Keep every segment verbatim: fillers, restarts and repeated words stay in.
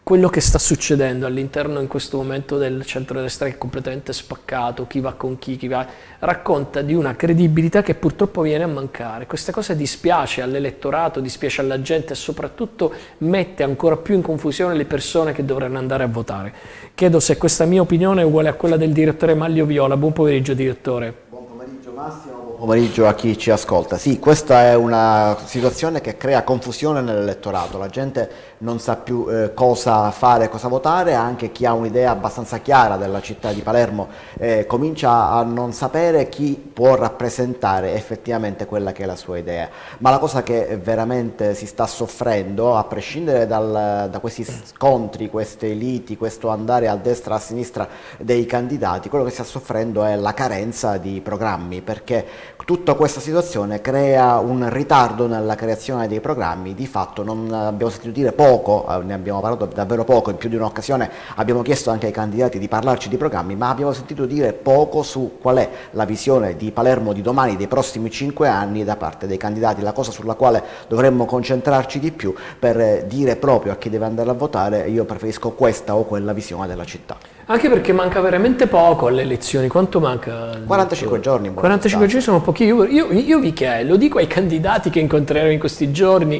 quello che sta succedendo all'interno in questo momento del centrodestra che è completamente spaccato, chi va con chi, chi va, racconta di una credibilità che purtroppo viene a mancare. Questa cosa dispiace all'elettorato, dispiace alla gente e soprattutto mette ancora più in confusione le persone che dovranno andare a votare. Chiedo se questa mia opinione è uguale a quella del direttore Maglio Viola. Buon pomeriggio direttore. Buon pomeriggio Massimo. Pomeriggio a chi ci ascolta. Sì, questa è una situazione che crea confusione nell'elettorato, la gente non sa più eh, cosa fare, cosa votare, anche chi ha un'idea abbastanza chiara della città di Palermo eh, comincia a non sapere chi può rappresentare effettivamente quella che è la sua idea. Ma la cosa che veramente si sta soffrendo, a prescindere dal, da questi scontri, queste liti, questo andare a destra e a sinistra dei candidati, quello che sta soffrendo è la carenza di programmi, perché tutta questa situazione crea un ritardo nella creazione dei programmi. Di fatto non abbiamo sentito dire poco, ne abbiamo parlato davvero poco, in più di un'occasione abbiamo chiesto anche ai candidati di parlarci di programmi, ma abbiamo sentito dire poco su qual è la visione di Palermo di domani, dei prossimi cinque anni da parte dei candidati, la cosa sulla quale dovremmo concentrarci di più per dire proprio a chi deve andare a votare: io preferisco questa o quella visione della città. Anche perché manca veramente poco alle elezioni. Quanto manca? quarantacinque giorni. quarantacinque giorni sono pochi. Io, io, io vi chiedo, lo dico ai candidati che incontrerò in questi giorni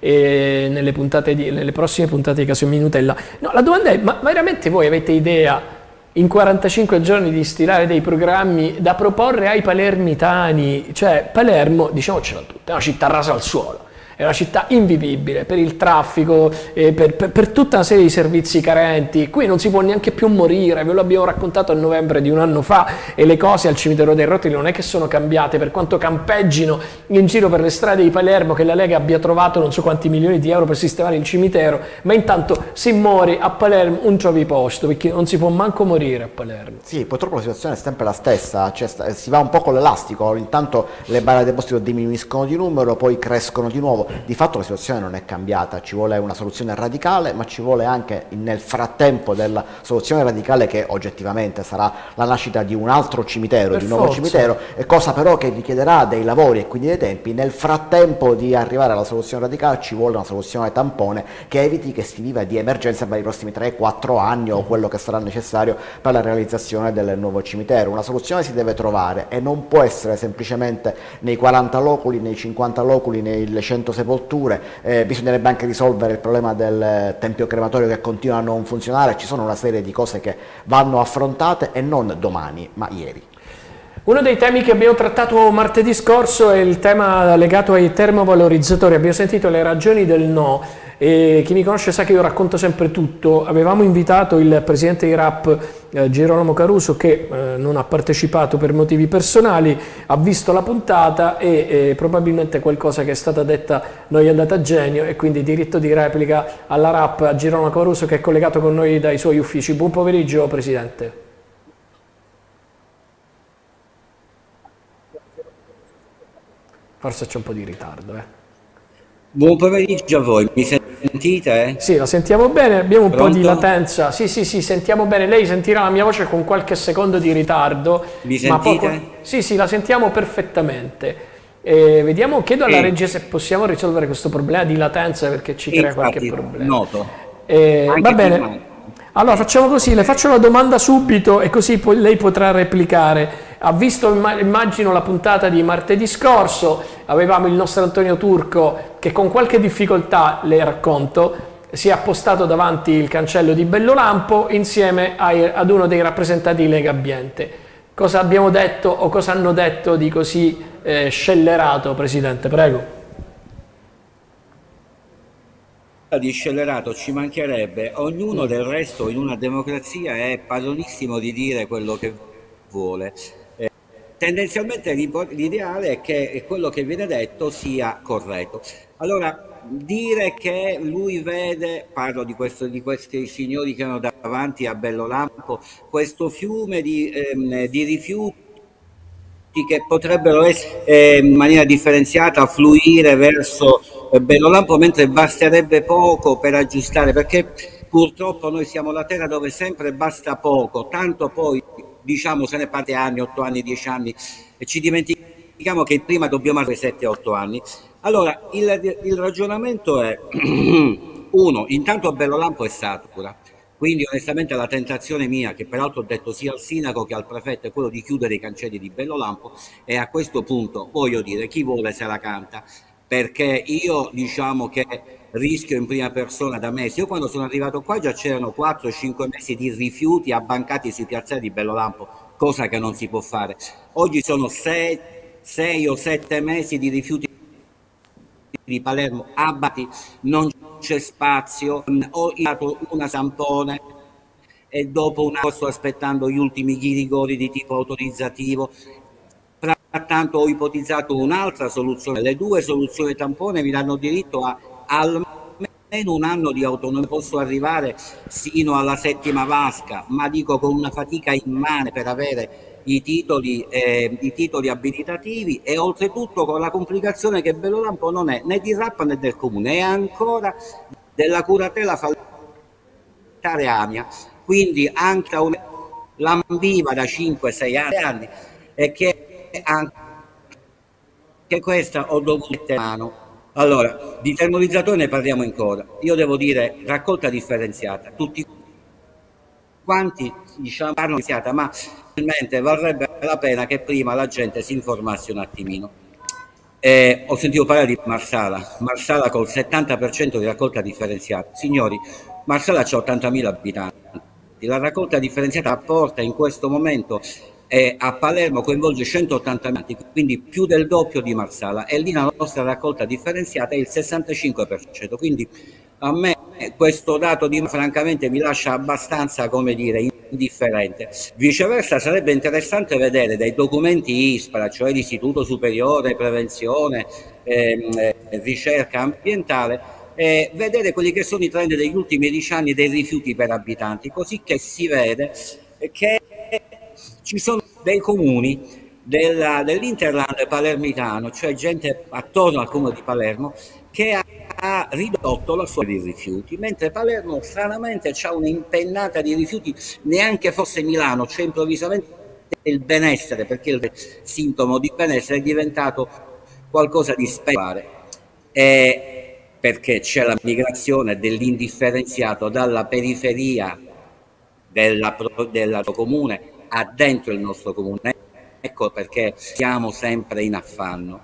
e nelle, puntate di, nelle prossime puntate di Caso Minutella. No, la domanda è, ma veramente voi avete idea in quarantacinque giorni di stilare dei programmi da proporre ai palermitani? Cioè, Palermo, diciamocela tutta, è una città rasa al suolo. È una città invivibile per il traffico, eh, per, per, per tutta una serie di servizi carenti. Qui non si può neanche più morire, ve lo abbiamo raccontato a novembre di un anno fa e le cose al cimitero dei Rotoli non è che sono cambiate, per quanto campeggino in giro per le strade di Palermo che la Lega abbia trovato non so quanti milioni di euro per sistemare il cimitero, ma intanto si muore a Palermo un trovi posto, perché non si può manco morire a Palermo. Sì, purtroppo la situazione è sempre la stessa, cioè, si va un po' con l'elastico, intanto le barre deposito diminuiscono di numero, poi crescono di nuovo. Di fatto la situazione non è cambiata, ci vuole una soluzione radicale, ma ci vuole anche nel frattempo della soluzione radicale, che oggettivamente sarà la nascita di un altro cimitero, Per di un nuovo forza. cimitero, e cosa però che richiederà dei lavori e quindi dei tempi. Nel frattempo di arrivare alla soluzione radicale ci vuole una soluzione tampone che eviti che si viva di emergenza per i prossimi tre quattro anni o quello che sarà necessario per la realizzazione del nuovo cimitero. Una soluzione si deve trovare e non può essere semplicemente nei quaranta loculi, nei cinquanta loculi, nelle cento sepolture. Eh, bisognerebbe anche risolvere il problema del tempio crematorio che continua a non funzionare. Ci sono una serie di cose che vanno affrontate e non domani, ma ieri. Uno dei temi che abbiamo trattato martedì scorso è il tema legato ai termovalorizzatori. Abbiamo sentito le ragioni del no. E chi mi conosce sa che io racconto sempre tutto. Avevamo invitato il presidente di R A P eh, Girolamo Caruso, che eh, non ha partecipato per motivi personali, ha visto la puntata e eh, probabilmente qualcosa che è stata detta non gli è andata a genio, e quindi diritto di replica alla R A P, a Girolamo Caruso, che è collegato con noi dai suoi uffici. Buon pomeriggio Presidente. Forse c'è un po' di ritardo, eh. Buon pomeriggio a voi, mi sentite? Sì, la sentiamo bene, abbiamo un Pronto? po' di latenza. Sì, sì, sì, sentiamo bene. Lei sentirà la mia voce con qualche secondo di ritardo. Mi ma sentite? poco... Sì, sì, la sentiamo perfettamente. Eh, vediamo, chiedo alla Sì. regia se possiamo risolvere questo problema di latenza, perché ci crea qualche Infatti, problema. noto. Eh, Anche va bene. prima. Allora facciamo così, le faccio la domanda subito e così poi lei potrà replicare. Ha visto, immagino, la puntata di martedì scorso, avevamo il nostro Antonio Turco che con qualche difficoltà, le racconto, si è appostato davanti il cancello di Bellolampo insieme ai, ad uno dei rappresentanti di Lega Ambiente. Cosa abbiamo detto o cosa hanno detto di così eh, scellerato, Presidente? Prego. Di scellerato ci mancherebbe, ognuno del resto in una democrazia è padronissimo di dire quello che vuole. Eh, tendenzialmente l'ideale è che quello che viene detto sia corretto. Allora, dire che lui vede, parlo di, questo, di questi signori che hanno davanti a Bellolampo, questo fiume di, ehm, di rifiuti che potrebbero essere eh, in maniera differenziata fluire verso eh, Bellolampo, mentre basterebbe poco per aggiustare, perché purtroppo noi siamo la terra dove sempre basta poco, tanto poi diciamo se ne parte anni, otto anni, dieci anni, e ci dimentichiamo che prima dobbiamo avere sette otto anni. Allora il, il ragionamento è uno, intanto Bellolampo è satura, quindi onestamente la tentazione mia, che peraltro ho detto sia al sindaco che al prefetto, è quello di chiudere i cancelli di Bellolampo, e a questo punto voglio dire, chi vuole se la canta, perché io diciamo che rischio in prima persona da mesi. Io quando sono arrivato qua già c'erano quattro cinque mesi di rifiuti abbancati sui piazzali di Bellolampo, cosa che non si può fare. Oggi sono sei o sette mesi di rifiuti di Palermo abbati, non c'è spazio, ho dato una Sampone e dopo un anno sto aspettando gli ultimi ghirigori di tipo autorizzativo. Frattanto ho ipotizzato un'altra soluzione, le due soluzioni tampone mi danno diritto a almeno un anno di autonomia, posso arrivare sino alla settima vasca, ma dico con una fatica immane per avere i titoli, eh, i titoli abilitativi, e oltretutto con la complicazione che Bellolampo non è né di Rappa né del comune, è ancora della curatela fallimentare Amia, quindi anche l'ambiva da cinque sei anni, e che anche questa ho dovuto mettere mano. Allora, di termorizzatori ne parliamo ancora. Io devo dire raccolta differenziata, tutti quanti diciamo differenziata, ma realmente varrebbe la pena che prima la gente si informasse un attimino. Eh, ho sentito parlare di Marsala, Marsala col settanta per cento di raccolta differenziata. Signori, Marsala ha ottantamila abitanti, la raccolta differenziata apporta in questo momento eh, a Palermo coinvolge centottanta abitanti, quindi più del doppio di Marsala, e lì la nostra raccolta differenziata è il sessantacinque per cento, quindi a me questo dato di francamente mi lascia abbastanza, come dire, indifferente. Viceversa sarebbe interessante vedere dai documenti ISPRA, cioè l'Istituto Superiore Prevenzione ehm, eh, Ricerca Ambientale, eh, vedere quelli che sono i trend degli ultimi dieci anni dei rifiuti per abitanti, così che si vede che ci sono dei comuni dell'Interland palermitano, cioè gente attorno al comune di Palermo, che ha, ha ridotto la sua di rifiuti, mentre Palermo stranamente ha un'impennata di rifiuti, neanche fosse Milano, cioè improvvisamente il benessere, perché il sintomo di benessere è diventato qualcosa di speculare, eh, perché c'è la migrazione dell'indifferenziato dalla periferia della, della comune a dentro il nostro comune. Ecco perché siamo sempre in affanno.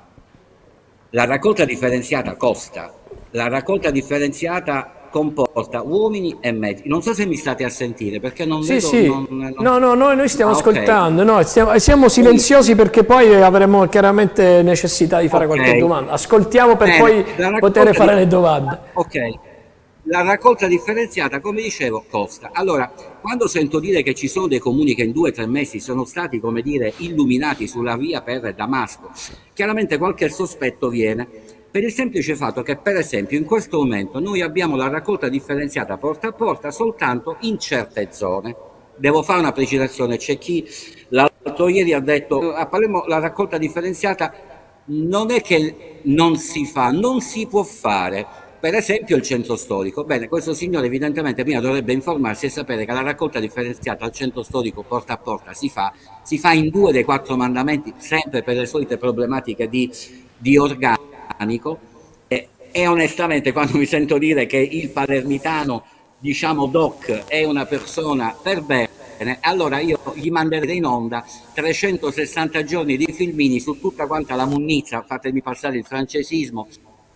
La raccolta differenziata costa, la raccolta differenziata comporta uomini e mezzi. Non so se mi state a sentire, perché non sì, vedo... Sì. Non, non... No, no, noi, noi stiamo ah, ascoltando, okay. no, stiamo, siamo silenziosi perché poi avremo chiaramente necessità di fare okay. qualche domanda. Ascoltiamo per Bene, poi poter fare di... le domande. Ok. La raccolta differenziata, come dicevo, costa. Allora, quando sento dire che ci sono dei comuni che in due o tre mesi sono stati, come dire, illuminati sulla via per Damasco, chiaramente qualche sospetto viene, per il semplice fatto che, per esempio, in questo momento noi abbiamo la raccolta differenziata porta a porta soltanto in certe zone. Devo fare una precisazione, c'è chi l'altro ieri ha detto a Palermo la raccolta differenziata non è che non si fa, non si può fare. Per esempio il centro storico. Bene, questo signore evidentemente prima dovrebbe informarsi e sapere che la raccolta differenziata al centro storico porta a porta si fa, si fa in due dei quattro mandamenti, sempre per le solite problematiche di, di organico, e, e onestamente quando mi sento dire che il palermitano, diciamo doc, è una persona per bene, allora io gli manderei in onda trecentosessanta giorni di filmini su tutta quanta la munnizia, fatemi passare il francesismo,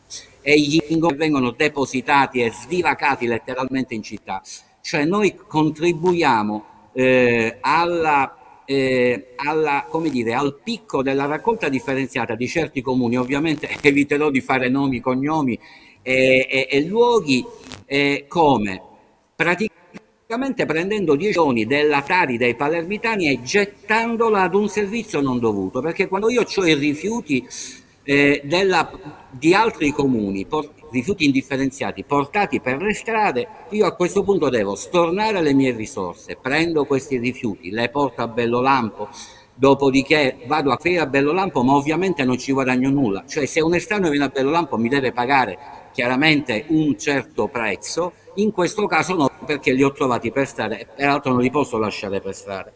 e gli ingorghi vengono depositati e svivacati letteralmente in città. Cioè noi contribuiamo eh, alla, eh, alla, come dire, al picco della raccolta differenziata di certi comuni. Ovviamente eviterò di fare nomi, cognomi e, e, e luoghi, eh, come praticamente prendendo dieci giorni della Tari dei palermitani e gettandola ad un servizio non dovuto, perché quando io ho i rifiuti Eh, della, di altri comuni, rifiuti indifferenziati portati per le strade, io a questo punto devo stornare le mie risorse, prendo questi rifiuti, le porto a Bellolampo, dopodiché vado a offrire a Bellolampo, ma ovviamente non ci guadagno nulla, cioè se un estraneo viene a Bellolampo mi deve pagare chiaramente un certo prezzo, in questo caso no, perché li ho trovati per strada e peraltro non li posso lasciare per strada.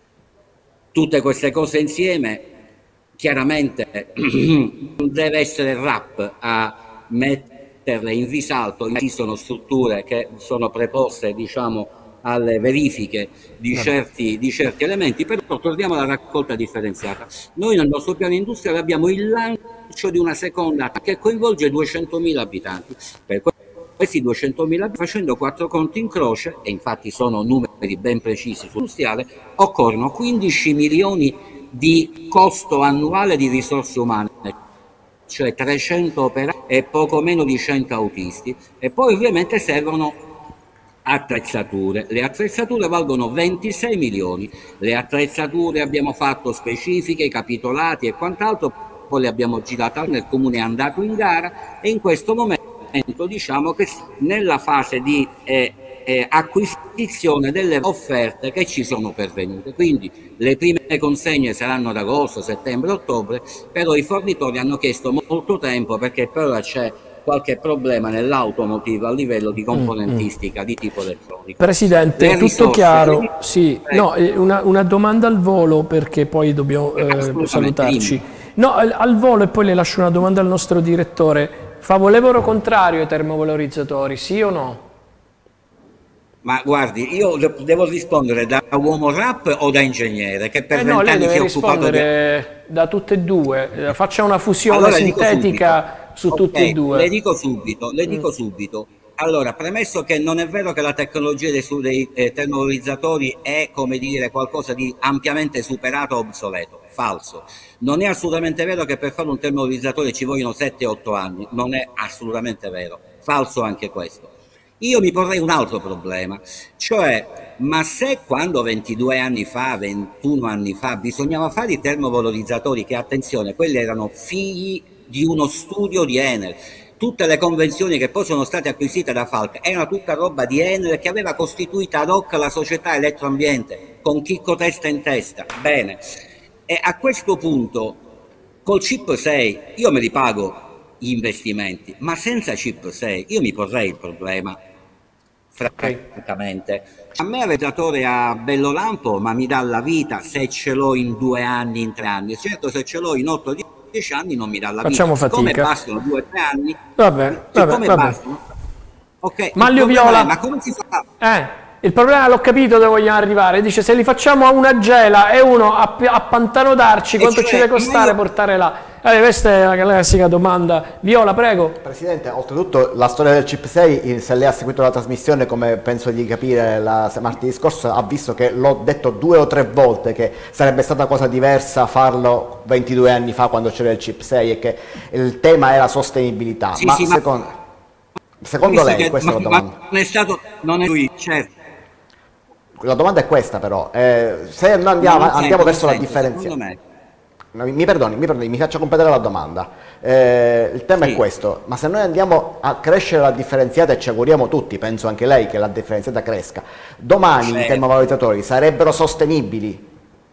Tutte queste cose insieme chiaramente deve essere R A P a mettere metterle in risalto. Esistono strutture che sono preposte, diciamo, alle verifiche di certi, di certi elementi, però torniamo alla raccolta differenziata. Noi nel nostro piano industriale abbiamo il lancio di una seconda che coinvolge duecentomila abitanti. Per questi duecentomila, facendo quattro conti in croce, e infatti sono numeri ben precisi sull'industriale, occorrono quindici milioni di costo annuale di risorse umane, cioè trecento operai e poco meno di cento autisti, e poi ovviamente servono attrezzature. Le attrezzature valgono ventisei milioni. Le attrezzature abbiamo fatto specifiche, capitolati e quant'altro, poi le abbiamo girate, nel comune è andato in gara, e in questo momento diciamo che nella fase di eh, eh, acquisizione delle offerte che ci sono pervenute. Quindi le prime consegne saranno ad agosto, settembre, ottobre, però i fornitori hanno chiesto molto tempo perché per ora c'è qualche problema nell'automotive a livello di componentistica mm, mm. di tipo elettronico. Presidente, le tutto risorse, chiaro? Le... Sì, no, una, una domanda al volo perché poi dobbiamo eh, salutarci. Dimmi. No, al, al volo, e poi le lascio una domanda al nostro direttore. Favorevole o contrario ai termovalorizzatori, sì o no? Ma guardi, io devo rispondere da uomo rap o da ingegnere che per vent'anni eh no, si è occupato di... da tutte e due, faccia una fusione allora, sintetica su okay, tutti e due. Le dico subito, le dico mm. subito. Allora, premesso che non è vero che la tecnologia dei, dei eh, termovalorizzatori è, come dire, qualcosa di ampiamente superato o obsoleto, falso. Non è assolutamente vero che per fare un termovalorizzatore ci vogliono sette otto anni, non è assolutamente vero, falso anche questo. Io mi porrei un altro problema, cioè, ma se quando ventidue anni fa, ventuno anni fa, bisognava fare i termovalorizzatori, che attenzione, quelli erano figli di uno studio di Enel, tutte le convenzioni che poi sono state acquisite da Falck erano tutta roba di Enel che aveva costituito ad hoc la società Elettroambiente, con Chicco Testa in testa, bene, e a questo punto, col chip sei, io me li pago gli investimenti, ma senza chip sei io mi porrei il problema. Francamente, a me il radiatore a bello lampo, ma mi dà la vita se ce l'ho in due anni, in tre anni. Certo, se ce l'ho in otto dieci anni non mi dà la Facciamo vita. fatica. Come bastano due tre anni? Vabbè, vabbè, vabbè. Bastano, ok. Maglio viola. È, ma come si fa? Eh. Il problema l'ho capito dove vogliamo arrivare. Dice se li facciamo a una gela e uno a, a Pantano d'Arci, quanto cioè, ci deve costare io... portare là? Allora, questa è la classica domanda. Viola, prego. Presidente, oltretutto la storia del chip sei, se lei ha seguito la trasmissione, come penso di capire la martedì scorso, ha visto che l'ho detto due o tre volte che sarebbe stata cosa diversa farlo ventidue anni fa quando c'era il chip sei e che il tema era sostenibilità. Sì, ma, sì, secondo, ma... secondo lei, che, questa ma, è la domanda. Ma non è stato, non è lui, certo. La domanda è questa però, eh, se noi andiamo, no, andiamo verso senso, la differenziazione, no, mi perdoni, mi perdoni, mi faccia completare la domanda, eh, il tema sì. è questo, ma se noi andiamo a crescere la differenziata e ci auguriamo tutti, penso anche lei che la differenziata cresca, domani certo. i termovalorizzatori sarebbero sostenibili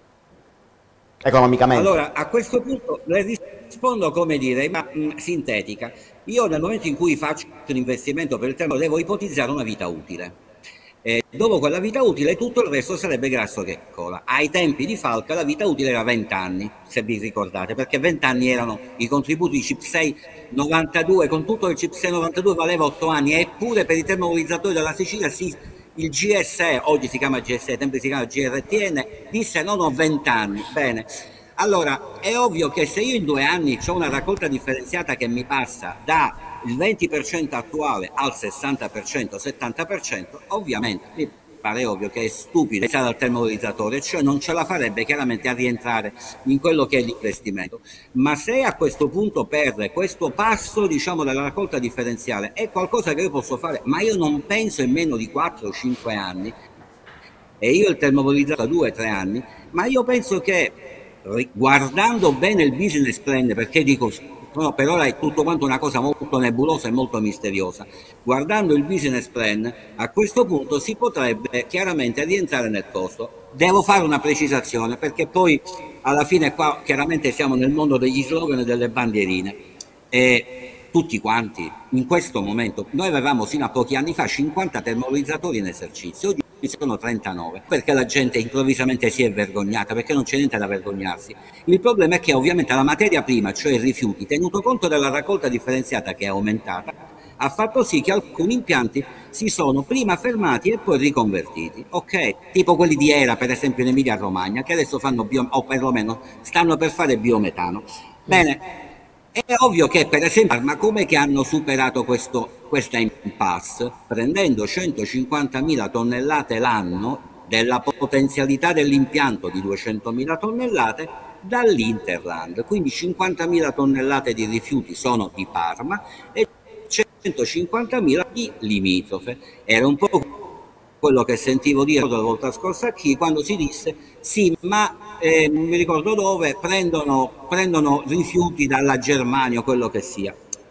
economicamente? Allora, a questo punto le rispondo come dire, ma mh, sintetica, io nel momento in cui faccio un investimento per il termo devo ipotizzare una vita utile. Eh, dopo quella vita utile tutto il resto sarebbe grasso che cola. Ai tempi di Falck la vita utile era venti anni, se vi ricordate, perché venti anni erano i contributi di chip sei novantadue, con tutto il chip sei novantadue valeva otto anni, eppure per i termovalorizzatori della Sicilia sì, il G S E, oggi si chiama G S E, ai tempi si chiama G R T N, disse no, no, venti anni, bene. Allora, è ovvio che se io in due anni ho una raccolta differenziata che mi passa da il venti per cento attuale al sessanta per cento, settanta per cento, ovviamente mi pare ovvio che è stupido pensare al termovalorizzatore, cioè non ce la farebbe chiaramente a rientrare in quello che è l'investimento. Ma se a questo punto perde questo passo, diciamo, della raccolta differenziale, è qualcosa che io posso fare, ma io non penso in meno di quattro o cinque anni, e io il termovalorizzato da due o tre anni, ma io penso che guardando bene il business plan, perché dico no, per ora è tutto quanto una cosa molto nebulosa e molto misteriosa, guardando il business plan a questo punto si potrebbe chiaramente rientrare nel costo. Devo fare una precisazione perché poi alla fine qua chiaramente siamo nel mondo degli slogan e delle bandierine e tutti quanti in questo momento, noi avevamo fino a pochi anni fa cinquanta termovalorizzatori in esercizio, oggi sono trentanove, perché la gente improvvisamente si è vergognata, perché non c'è niente da vergognarsi. Il problema è che ovviamente la materia prima, cioè i rifiuti, tenuto conto della raccolta differenziata che è aumentata, ha fatto sì che alcuni impianti si sono prima fermati e poi riconvertiti, ok? Tipo quelli di Era, per esempio in Emilia Romagna, che adesso fanno bio, o perlomeno stanno per fare biometano. Bene, è ovvio che per esempio, ma come che hanno superato questo, questa impasse? Prendendo centocinquantamila tonnellate l'anno della potenzialità dell'impianto di duecentomila tonnellate dall'Interland, quindi cinquantamila tonnellate di rifiuti sono di Parma e centocinquantamila di limitrofe. Era un po' quello che sentivo dire la volta scorsa qui, quando si disse sì, ma eh, non mi ricordo dove, prendono, prendono rifiuti dalla Germania o quello che sia.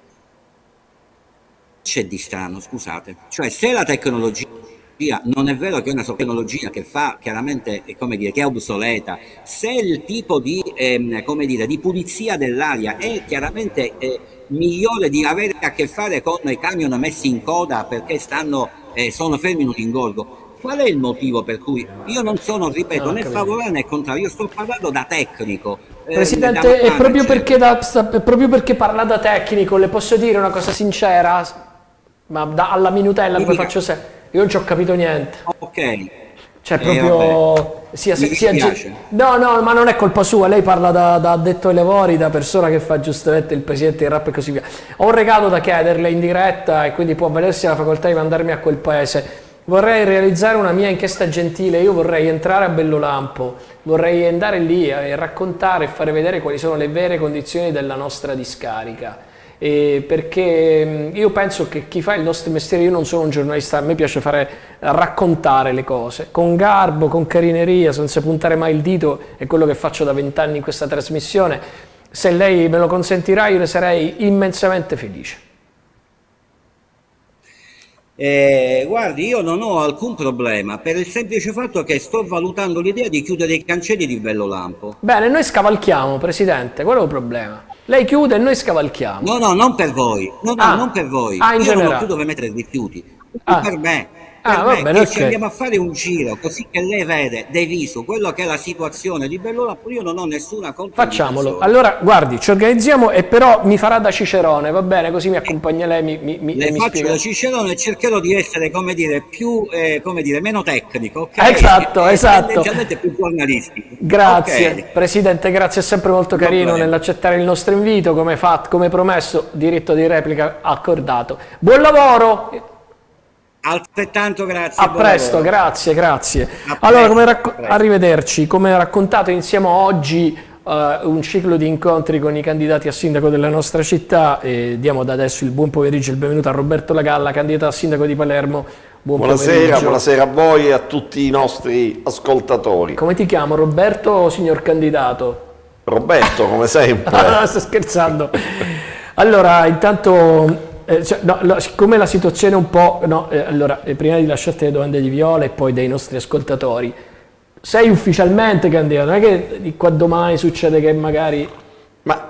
C'è di strano, scusate, cioè se la tecnologia non è vero che è una tecnologia che fa chiaramente, come dire, che è obsoleta, se il tipo di, ehm, come dire, di pulizia dell'aria è chiaramente eh, migliore di avere a che fare con i camion messi in coda perché stanno, eh, sono fermi in un ingorgo, qual è il motivo per cui io non sono, ripeto, né favorevole né contrario, io sto parlando da tecnico. Presidente, eh, è, proprio perché da, è proprio perché parla da tecnico, le posso dire una cosa sincera, ma da, alla minutella come faccio sempre. Io non ci ho capito niente. Ok. Cioè proprio... Eh, sia, sia, no, no, ma non è colpa sua, lei parla da, da addetto ai lavori, da persona che fa giustamente il presidente di rap e così via. Ho un regalo da chiederle in diretta e quindi può avvalersi la facoltà di mandarmi a quel paese. Vorrei realizzare una mia inchiesta gentile, io vorrei entrare a Bellolampo, vorrei andare lì e raccontare e fare vedere quali sono le vere condizioni della nostra discarica. Eh, perché io penso che chi fa il nostro mestiere, io non sono un giornalista, a me piace fare raccontare le cose con garbo, con carineria, senza puntare mai il dito, è quello che faccio da vent'anni in questa trasmissione. Se lei me lo consentirà io ne sarei immensamente felice. Eh, guardi, io non ho alcun problema per il semplice fatto che sto valutando l'idea di chiudere i cancelli di Bellolampo. Bene, noi scavalchiamo, Presidente, quello è il problema. Lei chiude e noi scavalchiamo. No, no, non per voi. No, no, ah. non per voi. Ah, in io generale. non ho più dove mettere rifiuti. Ah. Per me. Ah, per me, bene, okay. Ci andiamo a fare un giro così che lei vede de viso quello che è la situazione di Bellolampo. Io non ho nessuna contraddizione. Facciamolo. Allora, guardi, ci organizziamo e però mi farà da Cicerone, va bene? Così mi accompagna lei, mi, mi, le mi faccio spiega. da Cicerone e cercherò di essere, come dire, più, eh, come dire, meno tecnico, ok? Esatto, esatto. Tendenzialmente più giornalistico. Grazie, okay. Presidente, grazie, è sempre molto carino nell'accettare il nostro invito, come fatto, come promesso, diritto di replica accordato. Buon lavoro! Altrettanto grazie. A presto, lavoro. grazie, grazie. A allora, presto, come arrivederci. Come raccontato, iniziamo oggi uh, un ciclo di incontri con i candidati a sindaco della nostra città e diamo da adesso il buon pomeriggio e il benvenuto a Roberto Lagalla, candidato a sindaco di Palermo. Buon buonasera, pomeriggio. buonasera a voi e a tutti i nostri ascoltatori. Come ti chiamo, Roberto o signor candidato? Roberto, come sempre. No, sto scherzando. Allora, intanto... Eh, cioè, no, no, siccome la situazione è un po'... No, eh, allora, eh, prima di lasciarti le domande di Viola e poi dei nostri ascoltatori, sei ufficialmente candidato, non è che di qua domani succede che magari... Ma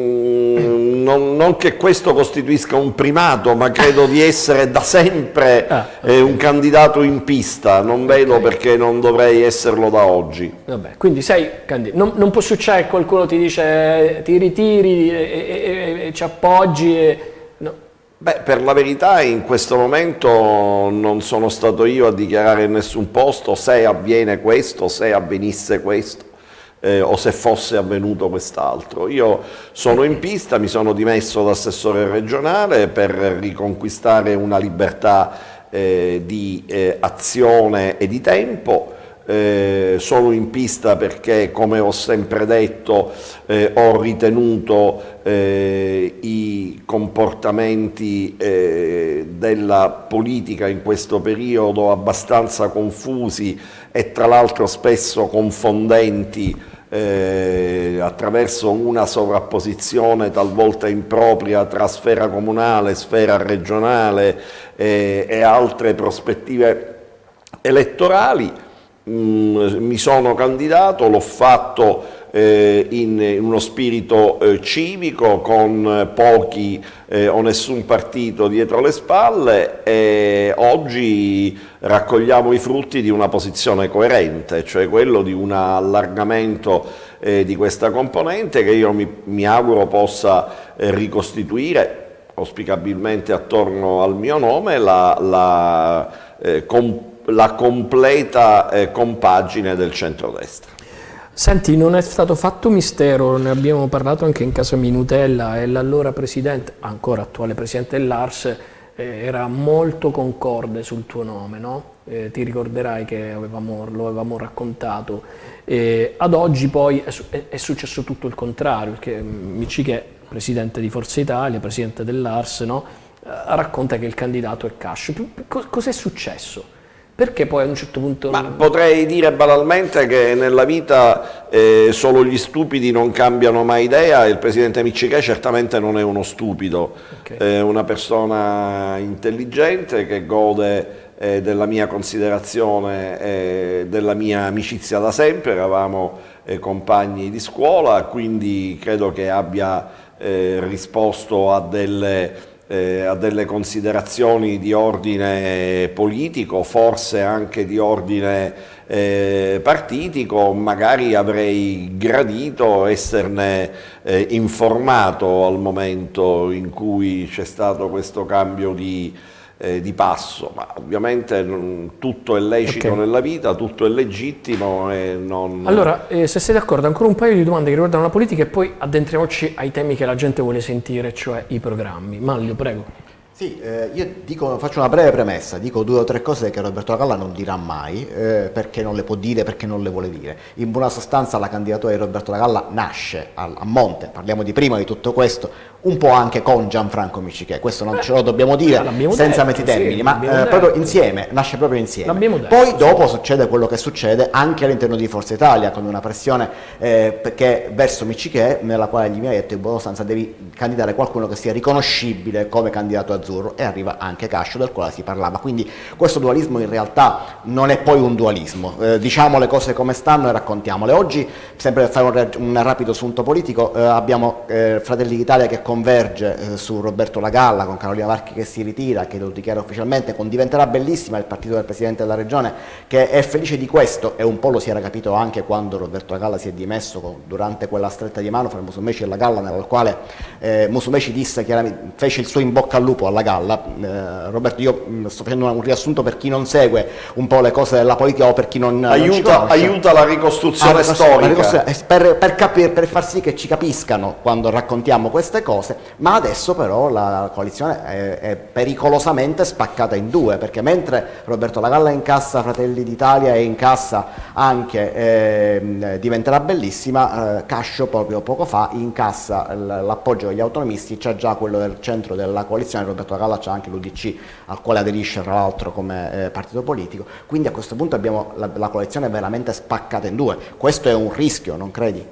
mm, non, non che questo costituisca un primato, ma credo di essere da sempre ah, okay. eh, un candidato in pista, non vedo okay. perché non dovrei esserlo da oggi. Vabbè, quindi sei candidato, non, non può succedere che qualcuno ti dice ti ritiri e, e, e, e ci appoggi e... No. Beh, per la verità in questo momento non sono stato io a dichiarare in nessun posto se avviene questo, se avvenisse questo eh, o se fosse avvenuto quest'altro. Io sono in pista, mi sono dimesso da assessore regionale per riconquistare una libertà eh, di eh, azione e di tempo. Eh, sono in pista perché, come ho sempre detto, eh, ho ritenuto eh, i comportamenti eh, della politica in questo periodo abbastanza confusi e tra l'altro spesso confondenti eh, attraverso una sovrapposizione talvolta impropria tra sfera comunale, sfera regionale eh, e altre prospettive elettorali. Mm, mi sono candidato, l'ho fatto eh, in, in uno spirito eh, civico, con pochi eh, o nessun partito dietro le spalle, e oggi raccogliamo i frutti di una posizione coerente, cioè quello di un allargamento eh, di questa componente che io mi, mi auguro possa eh, ricostituire auspicabilmente attorno al mio nome, la, la, eh, com, la completa eh, compagine del centrodestra. Senti, non è stato fatto mistero, ne abbiamo parlato anche in casa Minutella, e l'allora presidente, ancora attuale presidente dell'A R S, eh, era molto concorde sul tuo nome, no? Eh, ti ricorderai che avevamo, lo avevamo raccontato. Eh, ad oggi poi è, è, è successo tutto il contrario, perché Miccichè, presidente di Forza Italia, presidente dell'A R S, no? eh, racconta che il candidato è Cascio. Cos'è successo? Perché poi a un certo punto... Ma potrei dire banalmente che nella vita eh, solo gli stupidi non cambiano mai idea, e il presidente Miccichè certamente non è uno stupido, okay. È una persona intelligente che gode eh, della mia considerazione e della mia amicizia da sempre. Eravamo eh, compagni di scuola, quindi credo che abbia eh, risposto a delle... Eh, a delle considerazioni di ordine politico, forse anche di ordine eh, partitico. Magari avrei gradito esserne eh, informato al momento in cui c'è stato questo cambio di, eh, di passo, ma ovviamente non, tutto è lecito okay. nella vita, tutto è legittimo e non... Allora, eh, se sei d'accordo, ancora un paio di domande che riguardano la politica e poi addentriamoci ai temi che la gente vuole sentire, cioè i programmi. Manlio, prego. Sì, eh, io dico, faccio una breve premessa, dico due o tre cose che Roberto Lagalla non dirà mai, eh, perché non le può dire, perché non le vuole dire. In buona sostanza la candidatura di Roberto Lagalla nasce a, a monte, parliamo di prima di tutto questo, un po' anche con Gianfranco Miccichè, questo non ce lo dobbiamo dire senza metti termini, sì, ma eh, proprio insieme, nasce proprio insieme. Detto, Poi sì. dopo succede quello che succede anche all'interno di Forza Italia, con una pressione eh, perché verso Miccichè, nella quale gli viene detto in buona sostanza devi candidare qualcuno che sia riconoscibile come candidato azzurro, e arriva anche Cascio, del quale si parlava. Quindi questo dualismo in realtà non è poi un dualismo, eh, diciamo le cose come stanno e raccontiamole. Oggi, sempre per fare un, un rapido assunto politico, eh, abbiamo eh, Fratelli d'Italia che converge eh, su Roberto Lagalla, con Carolina Varchi che si ritira, che lo dichiara ufficialmente, con Diventerà Bellissima, il partito del Presidente della Regione, che è felice di questo, e un po' lo si era capito anche quando Roberto Lagalla si è dimesso con, durante quella stretta di mano fra Musumeci e Lagalla, nella quale eh, Musumeci disse chiaramente, fece il suo in bocca al lupo alla Galla. Eh, Roberto, io mh, sto facendo un riassunto per chi non segue un po' le cose della politica o per chi non, aiuta, non aiuta la ricostruzione ah, storica, la ricostruzione, per, per, capire, per far sì che ci capiscano quando raccontiamo queste cose. Ma adesso però la coalizione è, è pericolosamente spaccata in due, perché mentre Roberto Lagalla incassa Fratelli d'Italia e incassa anche eh, Diventerà Bellissima, eh, Cascio proprio poco fa incassa l'appoggio degli autonomisti, c'è già quello del centro della coalizione, Roberto Lagalla c'è anche l'U D C al quale aderisce tra l'altro come eh, partito politico, quindi a questo punto abbiamo la, la coalizione veramente spaccata in due. Questo è un rischio, non credi?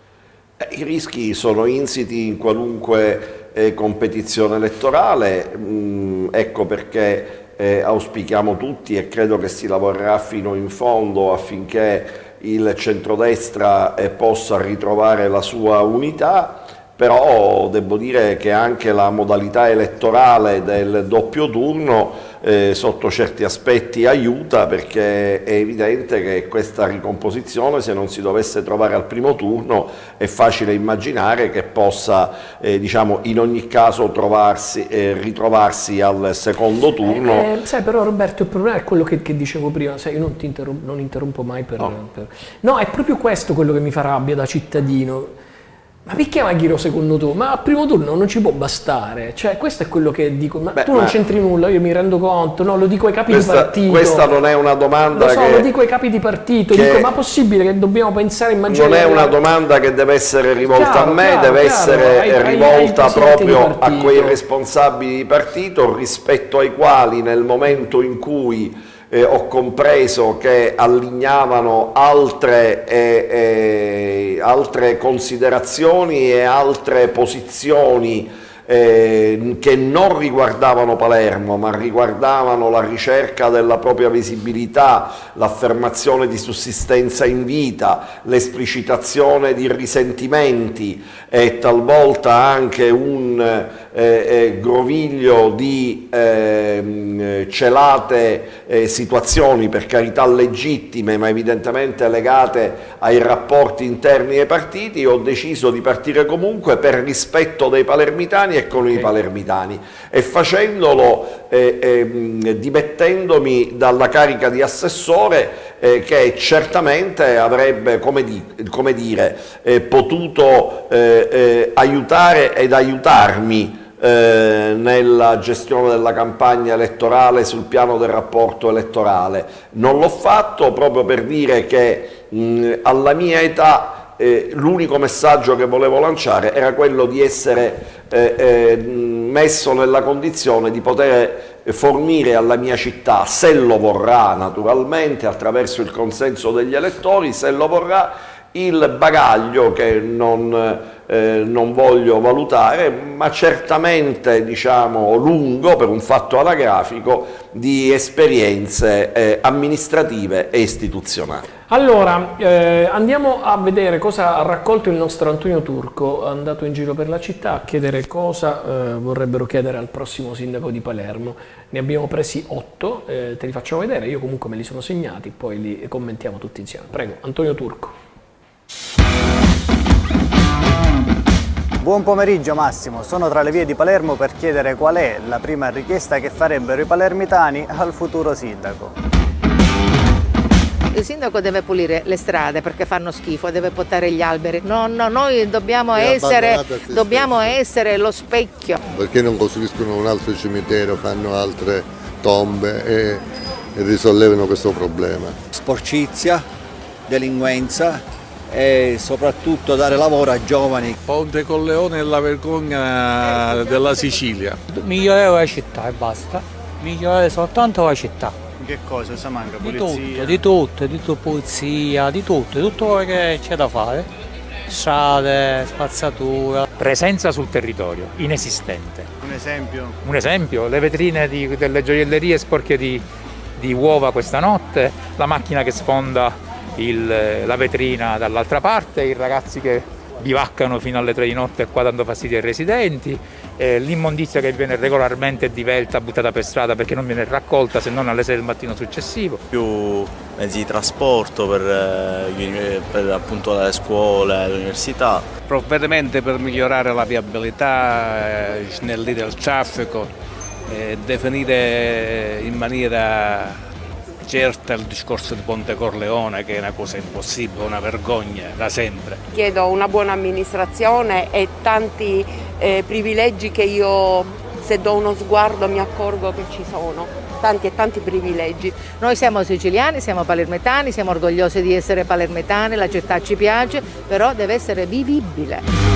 I rischi sono insiti in qualunque eh, competizione elettorale, mm, ecco perché eh, auspichiamo tutti, e credo che si lavorerà fino in fondo affinché il centrodestra eh, possa ritrovare la sua unità. Però devo dire che anche la modalità elettorale del doppio turno eh, sotto certi aspetti aiuta, perché è evidente che questa ricomposizione, se non si dovesse trovare al primo turno, è facile immaginare che possa eh, diciamo, in ogni caso trovarsi, eh, ritrovarsi al secondo turno. Eh, eh, sai però Roberto, il problema è quello che, che dicevo prima, sai, io non ti interrompo, non interrompo mai per no. per... no, è proprio questo quello che mi fa rabbia da cittadino. Ma perché Maghiro secondo tu? Ma al primo turno non ci può bastare, cioè questo è quello che dico, ma Beh, tu non ma... c'entri nulla, io mi rendo conto, no, lo dico ai capi questa, di partito. Questa non è una domanda lo so, che... lo dico ai capi di partito, dico, ma è possibile che dobbiamo pensare, immaginare... Non è una domanda che deve essere rivolta chiaro, a me, chiaro, deve chiaro, essere ai, rivolta ai, ai proprio a quei responsabili di partito, rispetto ai quali nel momento in cui Eh, ho compreso che allineavano altre, eh, eh, altre considerazioni e altre posizioni eh, che non riguardavano Palermo, ma riguardavano la ricerca della propria visibilità, l'affermazione di sussistenza in vita, l'esplicitazione di risentimenti e talvolta anche un eh, eh, groviglio di eh, celate eh, situazioni, per carità legittime, ma evidentemente legate ai rapporti interni ai partiti. Ho deciso di partire comunque per rispetto dei palermitani, palermitani e con okay. i palermitani, e facendolo eh, eh, dimettendomi dalla carica di assessore eh, che certamente avrebbe, come, di, come dire, eh, potuto eh, eh, aiutare ed aiutarmi Eh, nella gestione della campagna elettorale sul piano del rapporto elettorale. Non l'ho fatto proprio per dire che mh, alla mia età eh, l'unico messaggio che volevo lanciare era quello di essere eh, eh, messo nella condizione di poter fornire alla mia città, se lo vorrà naturalmente, attraverso il consenso degli elettori, se lo vorrà, il bagaglio che non, eh, non voglio valutare, ma certamente, diciamo, lungo per un fatto anagrafico, di esperienze eh, amministrative e istituzionali. Allora, eh, andiamo a vedere cosa ha raccolto il nostro Antonio Turco, è andato in giro per la città a chiedere cosa eh, vorrebbero chiedere al prossimo sindaco di Palermo. Ne abbiamo presi otto, eh, te li facciamo vedere, io comunque me li sono segnati, poi li commentiamo tutti insieme. Prego, Antonio Turco. Buon pomeriggio Massimo, sono tra le vie di Palermo per chiedere qual è la prima richiesta che farebbero i palermitani al futuro sindaco. Il sindaco deve pulire le strade perché fanno schifo, deve portare gli alberi. No, no, noi dobbiamo essere, dobbiamo essere lo specchio. Perché non costruiscono un altro cimitero, fanno altre tombe e, e risollevano questo problema. Sporcizia, delinquenza e soprattutto dare lavoro a giovani. Ponte Colleone è la vergogna della Sicilia. Migliorare la città e basta, migliorare soltanto la città. Che cosa? Cosa manca? Di Polizia? tutto, di tutto, di tutto, pulizia, di tutto, di tutto quello che c'è da fare. Strade, spazzatura. Presenza sul territorio, inesistente. Un esempio? Un esempio, le vetrine di, delle gioiellerie sporche di, di uova questa notte, la macchina che sfonda Il, la vetrina dall'altra parte, i ragazzi che bivaccano fino alle tre di notte qua dando fastidio ai residenti, eh, l'immondizia che viene regolarmente divelta, buttata per strada perché non viene raccolta se non alle sei del mattino successivo. Più mezzi di trasporto per, eh, per appunto le scuole, le università. Provvedimenti per migliorare la viabilità, eh, snellire il traffico, eh, definire in maniera certa il discorso di Ponte Corleone, che è una cosa impossibile, una vergogna da sempre. Chiedo una buona amministrazione e tanti eh, privilegi che io, se do uno sguardo, mi accorgo che ci sono. Tanti e tanti privilegi. Noi siamo siciliani, siamo palermitani, siamo orgogliosi di essere palermitani, la città ci piace, però deve essere vivibile.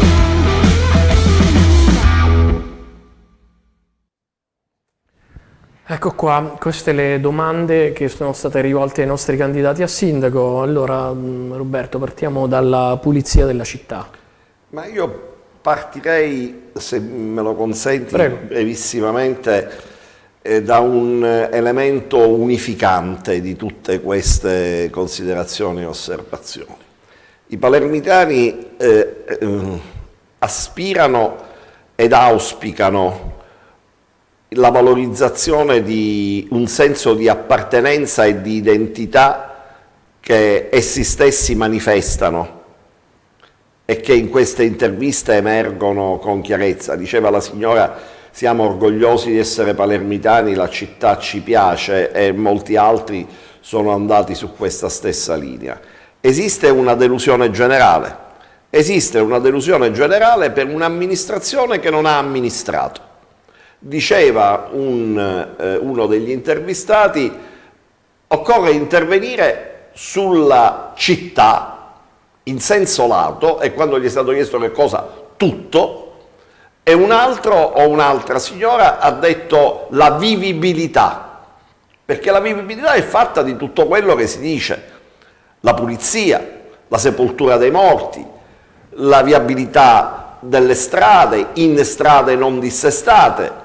Ecco qua, queste le domande che sono state rivolte ai nostri candidati a sindaco. Allora, Roberto, partiamo dalla pulizia della città. Ma io partirei, se me lo consenti, Prego. brevissimamente, eh, da un elemento unificante di tutte queste considerazioni e osservazioni. I palermitani eh, eh, aspirano ed auspicano la valorizzazione di un senso di appartenenza e di identità che essi stessi manifestano e che in queste interviste emergono con chiarezza. Diceva la signora: siamo orgogliosi di essere palermitani, la città ci piace, e molti altri sono andati su questa stessa linea. Esiste una delusione generale, esiste una delusione generale per un'amministrazione che non ha amministrato. Diceva un, eh, uno degli intervistati: occorre intervenire sulla città in senso lato, e quando gli è stato chiesto che cosa, tutto, e un altro o un'altra signora ha detto la vivibilità, perché la vivibilità è fatta di tutto quello che si dice: la pulizia, la sepoltura dei morti, la viabilità delle strade, in strade non dissestate,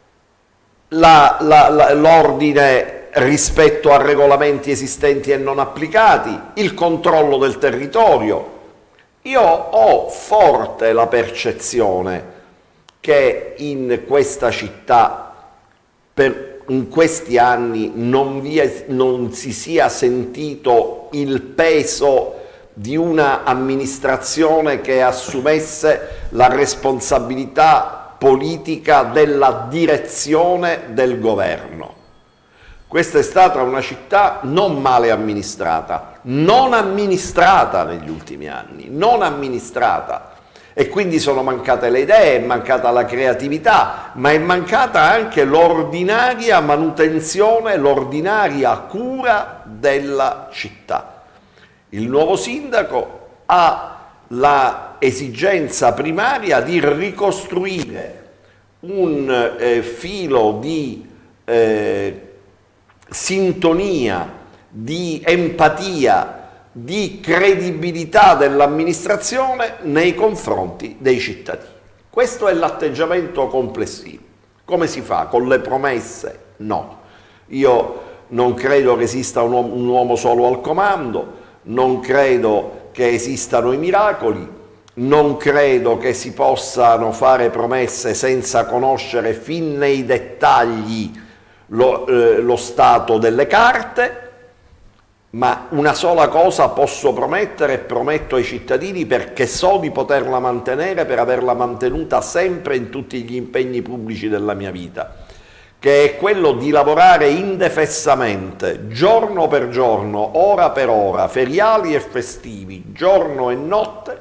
l'ordine rispetto a regolamenti esistenti e non applicati, il controllo del territorio. Io ho forte la percezione che in questa città, per, in questi anni, non, vi è, non si sia sentito il peso di una amministrazione che assumesse la responsabilità politica della direzione del governo. Questa è stata una città non male amministrata, non amministrata negli ultimi anni, non amministrata. E quindi sono mancate le idee, è mancata la creatività, ma è mancata anche l'ordinaria manutenzione, l'ordinaria cura della città. Il nuovo sindaco ha la esigenza primaria di ricostruire un eh, filo di eh, sintonia, di empatia, di credibilità dell'amministrazione nei confronti dei cittadini. Questo è l'atteggiamento complessivo. Come si fa? Con le promesse? No. Io non credo che esista un uomo, un uomo solo al comando, non credo che esistano i miracoli, non credo che si possano fare promesse senza conoscere fin nei dettagli lo, eh, lo stato delle carte. Ma una sola cosa posso promettere e prometto ai cittadini, perché so di poterla mantenere, per averla mantenuta sempre in tutti gli impegni pubblici della mia vita, che è quello di lavorare indefessamente, giorno per giorno, ora per ora, feriali e festivi, giorno e notte,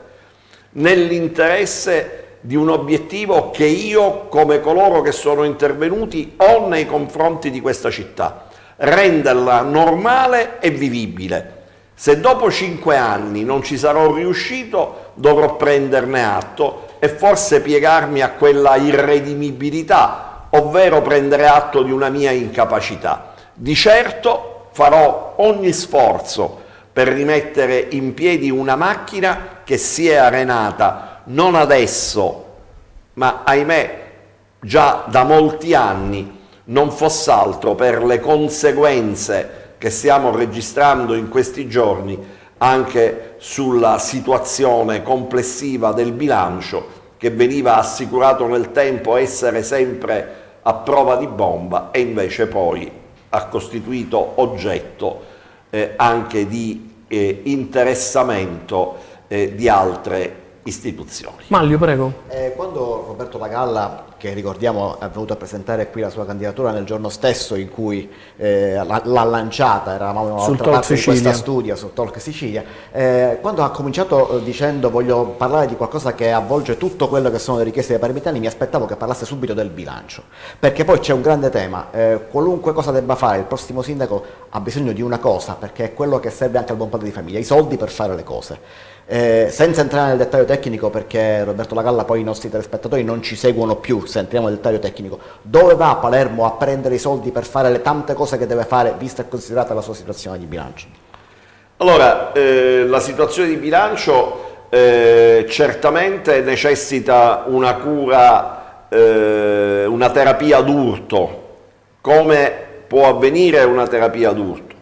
nell'interesse di un obiettivo che io, come coloro che sono intervenuti, ho nei confronti di questa città: renderla normale e vivibile. Se dopo cinque anni non ci sarò riuscito, dovrò prenderne atto e forse piegarmi a quella irredimibilità, ovvero prendere atto di una mia incapacità. Di certo farò ogni sforzo per rimettere in piedi una macchina che si è arenata non adesso, ma ahimè già da molti anni, non fosse altro per le conseguenze che stiamo registrando in questi giorni anche sulla situazione complessiva del bilancio, che veniva assicurato nel tempo essere sempre a prova di bomba e invece poi ha costituito oggetto eh, anche di eh, interessamento eh, di altre istituzioni. Maglio, prego. Eh, quando Roberto Lagalla, che ricordiamo è venuto a presentare qui la sua candidatura nel giorno stesso in cui eh, l'ha lanciata, eravamo dall'altra parte di questa studia sul Talk Sicilia, eh, quando ha cominciato eh, dicendo voglio parlare di qualcosa che avvolge tutto quello che sono le richieste dei palermitani, mi aspettavo che parlasse subito del bilancio, perché poi c'è un grande tema, eh, qualunque cosa debba fare il prossimo sindaco ha bisogno di una cosa, perché è quello che serve anche al buon padre di famiglia, i soldi per fare le cose. Eh, senza entrare nel dettaglio tecnico, perché Roberto Lagalla poi i nostri telespettatori non ci seguono più se entriamo nel dettaglio tecnico, dove va Palermo a prendere i soldi per fare le tante cose che deve fare, vista e considerata la sua situazione di bilancio? Allora, eh, la situazione di bilancio eh, certamente necessita una cura, eh, una terapia d'urto. Come può avvenire una terapia d'urto?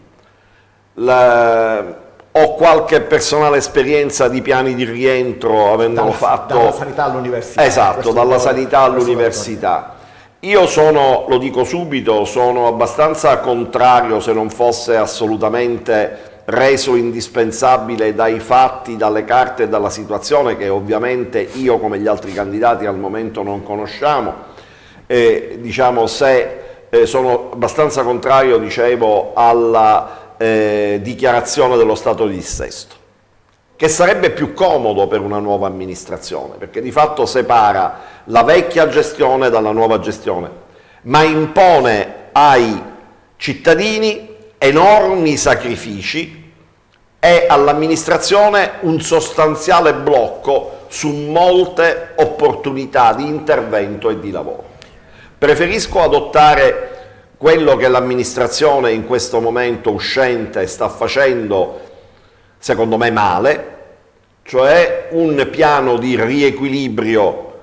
La... Ho qualche personale esperienza di piani di rientro, avendolo dalla, fatto... Dalla sanità all'università. Esatto, dalla sanità all'università. Io sono, lo dico subito, sono abbastanza contrario, se non fosse assolutamente reso indispensabile dai fatti, dalle carte e dalla situazione, che ovviamente io come gli altri candidati al momento non conosciamo. E, diciamo, se eh, sono abbastanza contrario, dicevo, alla... Eh, dichiarazione dello stato di dissesto, che sarebbe più comodo per una nuova amministrazione, perché di fatto separa la vecchia gestione dalla nuova gestione, ma impone ai cittadini enormi sacrifici e all'amministrazione un sostanziale blocco su molte opportunità di intervento e di lavoro. Preferisco adottare quello che l'amministrazione in questo momento uscente sta facendo, secondo me male, cioè un piano di riequilibrio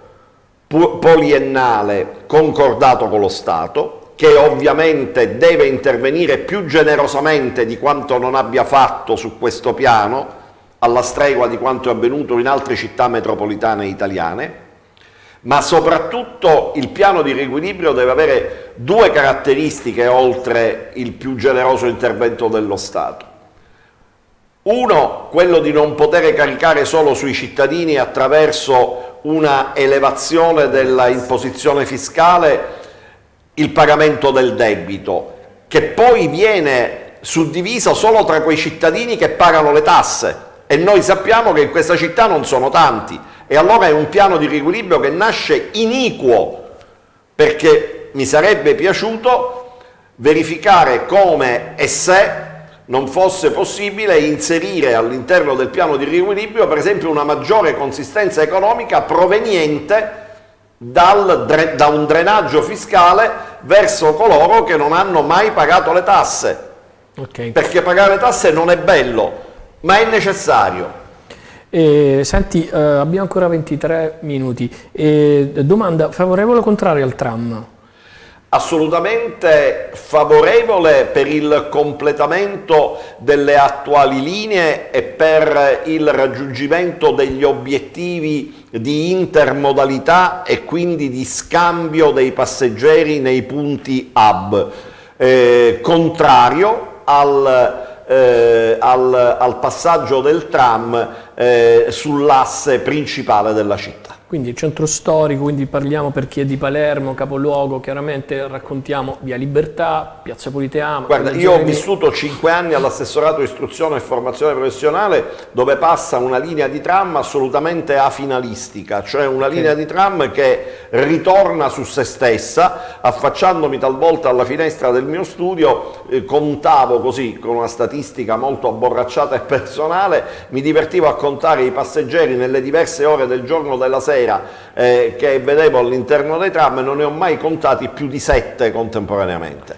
poliennale concordato con lo Stato, che ovviamente deve intervenire più generosamente di quanto non abbia fatto su questo piano, alla stregua di quanto è avvenuto in altre città metropolitane italiane. Ma soprattutto il piano di riequilibrio deve avere due caratteristiche oltre il più generoso intervento dello Stato. Uno, quello di non poter caricare solo sui cittadini attraverso una elevazione della imposizione fiscale il pagamento del debito, che poi viene suddiviso solo tra quei cittadini che pagano le tasse, e noi sappiamo che in questa città non sono tanti, e allora è un piano di riequilibrio che nasce iniquo, perché mi sarebbe piaciuto verificare come e se non fosse possibile inserire all'interno del piano di riequilibrio, per esempio, una maggiore consistenza economica proveniente dal, da un drenaggio fiscale verso coloro che non hanno mai pagato le tasse. Okay. Perché pagare le tasse non è bello, ma è necessario. Eh, senti, eh, abbiamo ancora ventitré minuti. Eh, domanda, favorevole o contrario al tram? Assolutamente favorevole per il completamento delle attuali linee e per il raggiungimento degli obiettivi di intermodalità e quindi di scambio dei passeggeri nei punti hub. Eh, contrario al, eh, al, al passaggio del tram eh, sull'asse principale della città. Quindi il centro storico, quindi parliamo per chi è di Palermo, capoluogo, chiaramente raccontiamo Via Libertà, Piazza Politeama. Guarda, io ho vissuto cinque anni all'assessorato istruzione e formazione professionale, dove passa una linea di tram assolutamente afinalistica, cioè una okay. linea di tram che ritorna su se stessa. Affacciandomi talvolta alla finestra del mio studio, eh, contavo così, con una statistica molto abborracciata e personale, mi divertivo a contare i passeggeri nelle diverse ore del giorno della sera Eh, che vedevo all'interno dei tram, e non ne ho mai contati più di sette contemporaneamente.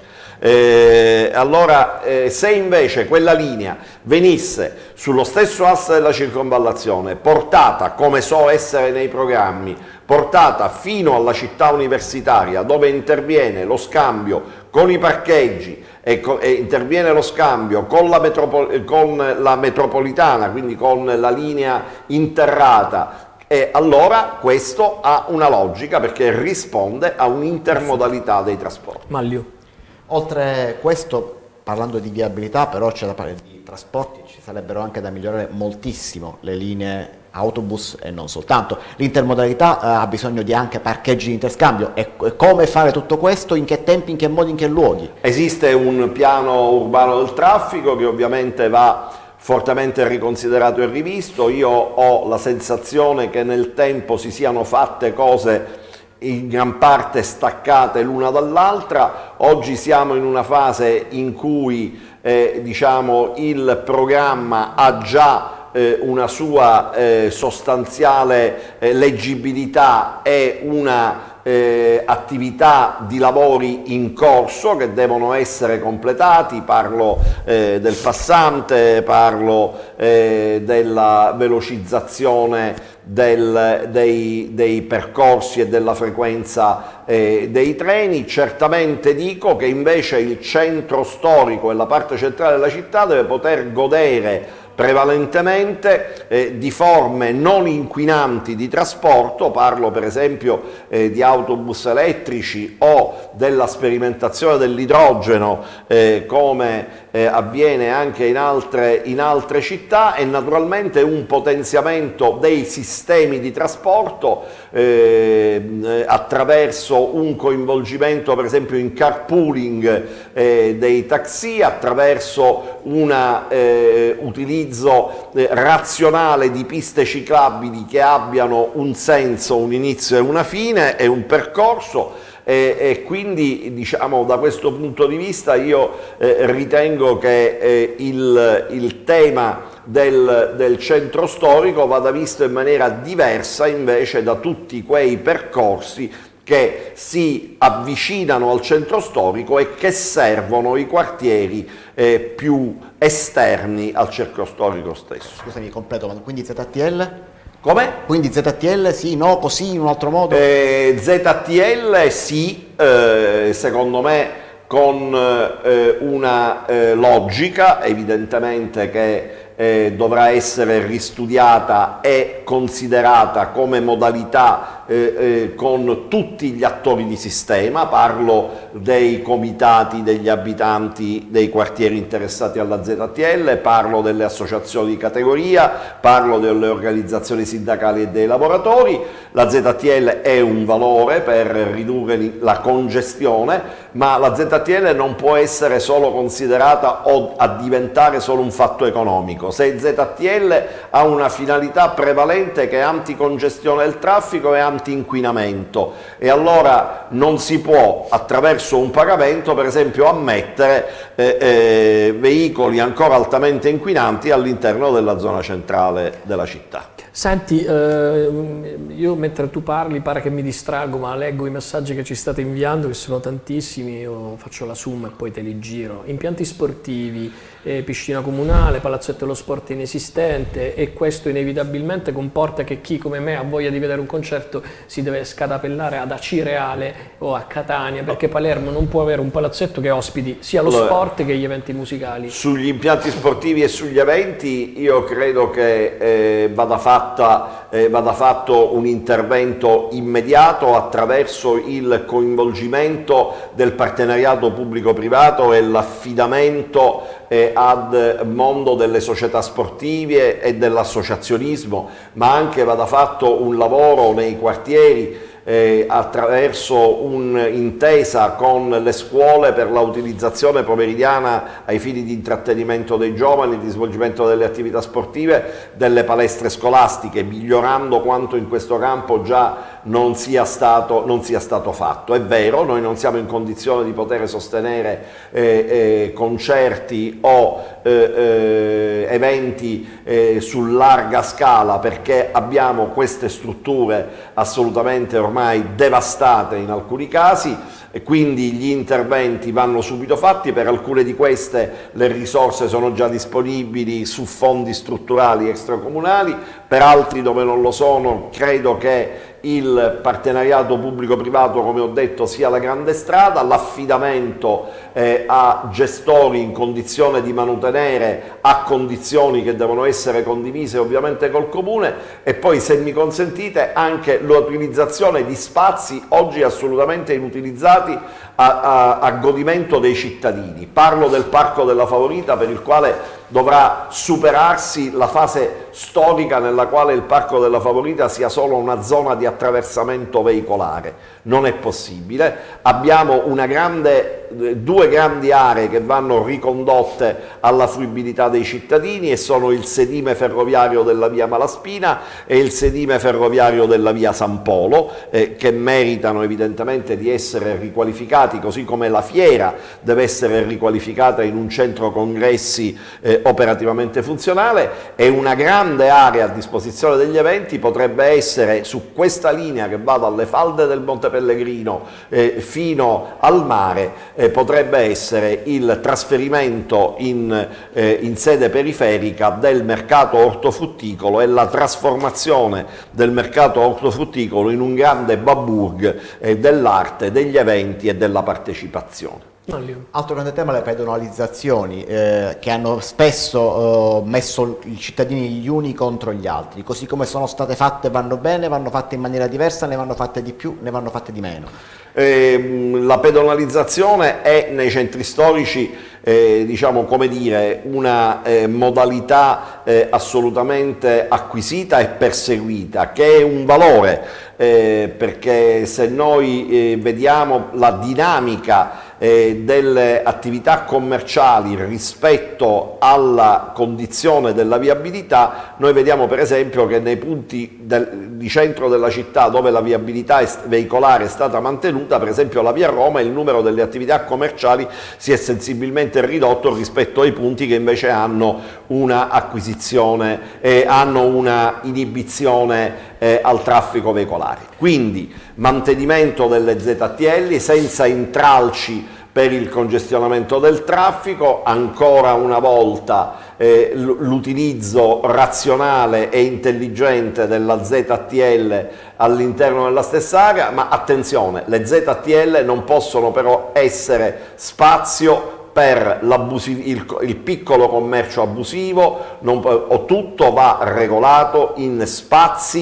Eh, allora, eh, se invece quella linea venisse sullo stesso asse della circonvallazione, portata, come so essere nei programmi, portata fino alla città universitaria, dove interviene lo scambio con i parcheggi e, co e interviene lo scambio con la, con la metropolitana, quindi con la linea interrata, e allora questo ha una logica, perché risponde a un'intermodalità dei trasporti. Maglio. Oltre questo, parlando di viabilità, però c'è da parlare di trasporti, ci sarebbero anche da migliorare moltissimo le linee autobus e non soltanto. L'intermodalità eh, ha bisogno di anche parcheggi di interscambio, e come fare tutto questo, in che tempi, in che modi, in che luoghi? Esiste un piano urbano del traffico che ovviamente va fortemente riconsiderato e rivisto. Io ho la sensazione che nel tempo si siano fatte cose in gran parte staccate l'una dall'altra. Oggi siamo in una fase in cui eh, diciamo, il programma ha già eh, una sua eh, sostanziale eh, leggibilità e una Eh, attività di lavori in corso che devono essere completati. Parlo eh, del passante, parlo eh, della velocizzazione del, dei, dei percorsi e della frequenza eh, dei treni. Certamente dico che invece il centro storico e la parte centrale della città deve poter godere prevalentemente eh, di forme non inquinanti di trasporto. Parlo per esempio eh, di autobus elettrici o della sperimentazione dell'idrogeno eh, come eh, avviene anche in altre, in altre città, e naturalmente un potenziamento dei sistemi di trasporto eh, attraverso un coinvolgimento per esempio in carpooling eh, dei taxi, attraverso un eh, utilizzo Eh, razionale di piste ciclabili che abbiano un senso, un inizio e una fine e un percorso, e, e quindi diciamo da questo punto di vista io eh, ritengo che eh, il, il tema del, del centro storico vada visto in maniera diversa invece da tutti quei percorsi che si avvicinano al centro storico e che servono i quartieri eh, più esterni al centro storico stesso. Scusami, completo, ma quindi Z T L? Come? Quindi Z T L sì, no, così, in un altro modo? Eh, Z T L sì, eh, secondo me con eh, una eh, logica evidentemente che eh, dovrà essere ristudiata e considerata come modalità eh, eh, con tutti gli attori di sistema, parlo dei comitati degli abitanti dei quartieri interessati alla Z T L, parlo delle associazioni di categoria, parlo delle organizzazioni sindacali e dei lavoratori. La Z T L è un valore per ridurre la congestione, ma la Z T L non può essere solo considerata o a diventare solo un fatto economico. Se Z T L ha una finalità prevalente che è anticongestione del traffico e anti-inquinamento, e allora non si può attraverso un pagamento per esempio ammettere eh, eh, veicoli ancora altamente inquinanti all'interno della zona centrale della città. Senti, eh, io mentre tu parli pare che mi distraggo, ma leggo i messaggi che ci state inviando, che sono tantissimi, io faccio la summa e poi te li giro. Impianti sportivi, eh, piscina comunale, palazzetto dello sport inesistente, e questo inevitabilmente comporta che chi come me ha voglia di vedere un concerto si deve scatapellare ad Acireale o a Catania, perché Palermo non può avere un palazzetto che ospiti sia lo allora, sport che gli eventi musicali. Sugli impianti sportivi e sugli eventi io credo che eh, vada fatto Eh, vada fatto un intervento immediato attraverso il coinvolgimento del partenariato pubblico-privato e l'affidamento eh, ad mondo delle società sportive e dell'associazionismo, ma anche vada fatto un lavoro nei quartieri Eh, attraverso un'intesa con le scuole per la utilizzazione pomeridiana ai fini di intrattenimento dei giovani, di svolgimento delle attività sportive, delle palestre scolastiche, migliorando quanto in questo campo già non sia stato, non sia stato fatto. È vero, noi non siamo in condizione di poter sostenere eh, eh, concerti o eh, eh, eventi eh, su larga scala, perché abbiamo queste strutture assolutamente ormai ormai devastate in alcuni casi, e quindi gli interventi vanno subito fatti. Per alcune di queste le risorse sono già disponibili su fondi strutturali extracomunali, per altri dove non lo sono credo che il partenariato pubblico-privato, come ho detto, sia la grande strada, l'affidamento eh, a gestori in condizione di manutenere a condizioni che devono essere condivise ovviamente col Comune, e poi, se mi consentite, anche l'utilizzazione di spazi oggi assolutamente inutilizzati a, a, a godimento dei cittadini. Parlo del Parco della Favorita, per il quale dovrà superarsi la fase storica nella quale il Parco della Favorita sia solo una zona di attraversamento veicolare. Non è possibile. Abbiamo una grande, due grandi aree che vanno ricondotte alla fruibilità dei cittadini, e sono il sedime ferroviario della via Malaspina e il sedime ferroviario della via San Polo, eh, che meritano evidentemente di essere riqualificati, così come la fiera deve essere riqualificata in un centro congressi eh, operativamente funzionale. E una grande area a disposizione degli eventi potrebbe essere, su questa linea che va dalle falde del Monte Pellegrino eh, fino al mare, eh, potrebbe essere il trasferimento in, eh, in sede periferica del mercato ortofrutticolo e la trasformazione del mercato ortofrutticolo in un grande Baburg eh, dell'arte, degli eventi e della partecipazione. Altro grande tema, le pedonalizzazioni, eh, che hanno spesso eh, messo i cittadini gli uni contro gli altri. Così come sono state fatte vanno bene, vanno fatte in maniera diversa, ne vanno fatte di più, ne vanno fatte di meno. Eh, la pedonalizzazione è nei centri storici eh, diciamo, come dire, una eh, modalità eh, assolutamente acquisita e perseguita, che è un valore, eh, perché se noi eh, vediamo la dinamica eh, delle attività commerciali rispetto alla condizione della viabilità, noi vediamo per esempio che nei punti del, di centro della città dove la viabilità è, veicolare è stata mantenuta, per esempio la via Roma, il numero delle attività commerciali si è sensibilmente ridotto rispetto ai punti che invece hanno una acquisizione e hanno una inibizione eh, al traffico veicolare. Quindi mantenimento delle Z T L senza intralci per il congestionamento del traffico, ancora una volta eh, l'utilizzo razionale e intelligente della Z T L all'interno della stessa area, ma attenzione, le Z T L non possono però essere spazio per il, il piccolo commercio abusivo, non, o tutto va regolato in spazi che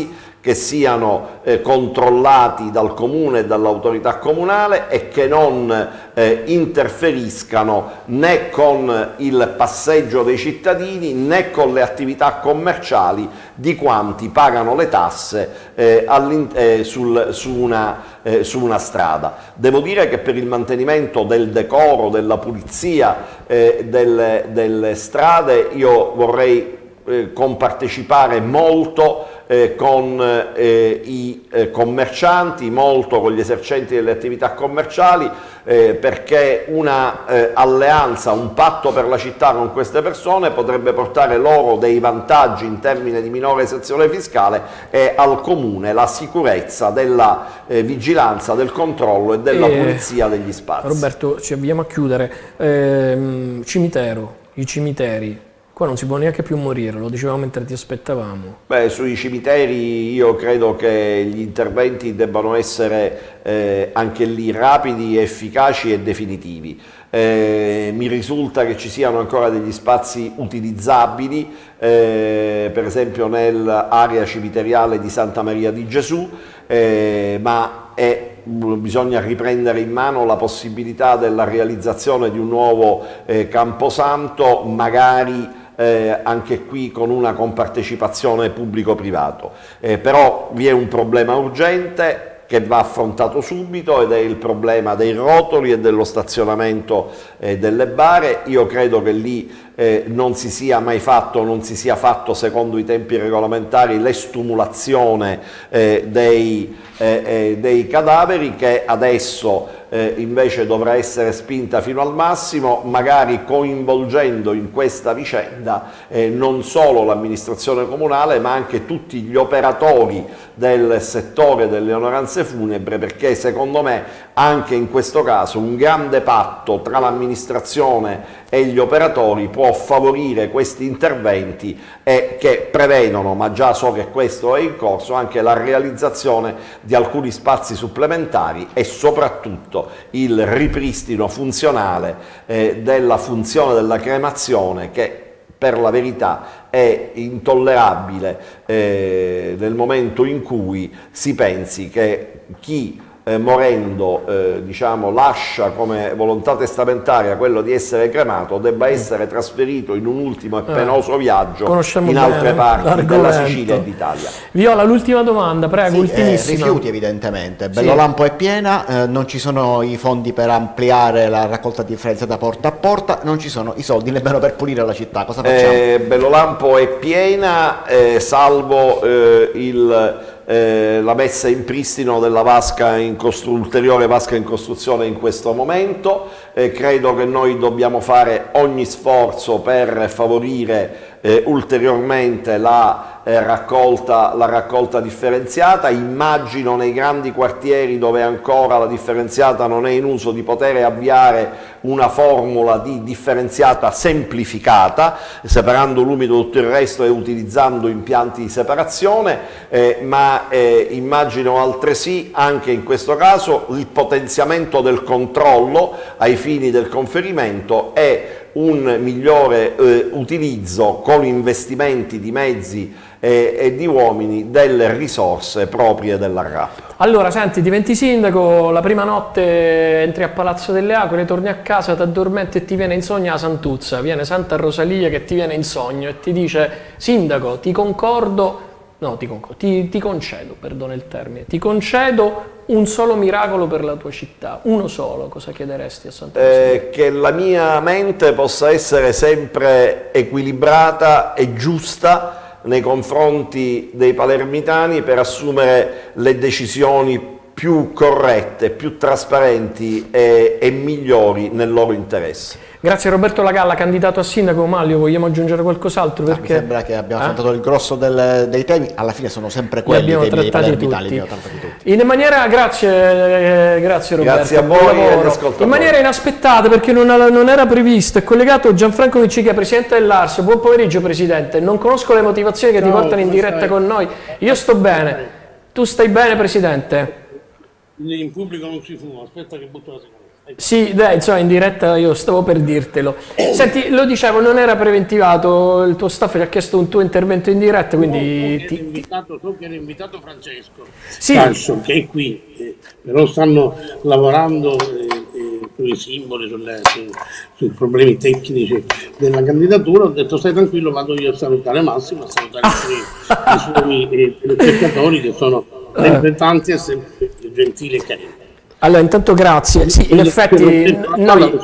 che siano eh, controllati dal comune e dall'autorità comunale e che non eh, interferiscano né con il passeggio dei cittadini né con le attività commerciali di quanti pagano le tasse eh, eh, sul, su, una, eh, su una strada. Devo dire che per il mantenimento del decoro, della pulizia eh, delle, delle strade io vorrei eh, compartecipare molto Eh, con eh, i eh, commercianti, molto con gli esercenti delle attività commerciali, eh, perché una eh, alleanza, un patto per la città con queste persone potrebbe portare loro dei vantaggi in termini di minore sezione fiscale e al comune la sicurezza della eh, vigilanza, del controllo e della e, pulizia degli spazi. Roberto, ci avviamo a chiudere. Eh, cimitero, i cimiteri. Qua non si può neanche più morire, lo dicevamo mentre ti aspettavamo. Beh, sui cimiteri io credo che gli interventi debbano essere eh, anche lì rapidi, efficaci e definitivi. Eh, mi risulta che ci siano ancora degli spazi utilizzabili, eh, per esempio nell'area cimiteriale di Santa Maria di Gesù, eh, ma è bisogna riprendere in mano la possibilità della realizzazione di un nuovo eh, camposanto, magari Eh, anche qui con una compartecipazione pubblico-privato. Eh, però vi è un problema urgente che va affrontato subito ed è il problema dei rotoli e dello stazionamento eh, delle bare. Io credo che lì eh, non si sia mai fatto, non si sia fatto secondo i tempi regolamentari l'estumulazione eh, dei, eh, eh, dei cadaveri, che adesso Eh, invece dovrà essere spinta fino al massimo, magari coinvolgendo in questa vicenda eh, non solo l'amministrazione comunale ma anche tutti gli operatori del settore delle onoranze funebre, perché secondo me anche in questo caso un grande patto tra l'amministrazione e gli operatori può favorire questi interventi e che prevedono, ma già so che questo è in corso, anche la realizzazione di alcuni spazi supplementari e soprattutto il ripristino funzionale eh, della funzione della cremazione, che per la verità è intollerabile eh, nel momento in cui si pensi che chi eh, morendo eh, diciamo, lascia come volontà testamentaria quello di essere cremato debba essere trasferito in un ultimo e penoso viaggio in altre parti della Sicilia e d'Italia. Viola, l'ultima domanda, prego, sì, ultimissima. Eh, rifiuti evidentemente, Bellolampo sì. È piena, eh, non ci sono i fondi per ampliare la raccolta differenziata porta a porta, non ci sono i soldi nemmeno per pulire la città, cosa facciamo? Eh, Bellolampo è piena, eh, salvo eh, il... Eh, la messa in pristino della vasca in ulteriore vasca in costruzione in questo momento. Eh, credo che noi dobbiamo fare ogni sforzo per favorire eh, ulteriormente la, eh, raccolta, la raccolta differenziata. Immagino nei grandi quartieri dove ancora la differenziata non è in uso di poter avviare una formula di differenziata semplificata, separando l'umido da tutto il resto e utilizzando impianti di separazione, eh, ma Eh, immagino altresì anche in questo caso il potenziamento del controllo ai fini del conferimento e un migliore eh, utilizzo con investimenti di mezzi eh, e di uomini delle risorse proprie della R A P. Allora, senti, diventi sindaco, la prima notte entri a Palazzo delle Aquile, torni a casa, ti addormenti e ti viene in sogno la Santuzza, viene Santa Rosalia che ti viene in sogno e ti dice: sindaco, ti concordo. No, ti, ti, ti concedo, perdono il termine, ti concedo un solo miracolo per la tua città, uno solo, cosa chiederesti a Santa Rosalia? Eh, che la mia mente possa essere sempre equilibrata e giusta nei confronti dei palermitani per assumere le decisioni più corrette, più trasparenti e, e migliori nel loro interesse. Grazie Roberto Lagalla, candidato a sindaco. Maglio, vogliamo aggiungere qualcos'alaltro? Perché... Ah, mi sembra che abbiamo affrontato eh? il grosso del, dei temi, alla fine sono sempre quelli abbiamo dei miei trattati tutti. tutti. In maniera, grazie, eh, grazie Roberto. Grazie a voi e agli ascoltatori. In maniera inaspettata, perché non, non era previsto, è collegato Gianfranco Miccichia, presidente dell'A R S. Buon pomeriggio Presidente, non conosco le motivazioni che no, ti portano in diretta stai? con noi. Io sto bene, tu stai bene Presidente? In pubblico non si fuma, aspetta che butto la sigaretta. Sì, dai, insomma, in diretta io stavo per dirtelo. Senti, lo dicevo, non era preventivato, il tuo staff ti ha chiesto un tuo intervento in diretta, quindi... So, so, ti, che invitato, so che era invitato Francesco sì. Calcio, che è qui, eh, però stanno lavorando eh, eh, sui simboli, sulle, su, sui problemi tecnici della candidatura. Ho detto stai tranquillo, vado io a salutare Massimo, a salutare i, i suoi eh, telespettatori che sono sempre tanti e sempre gentili e carini. Allora, intanto grazie. Sì, in effetti noi...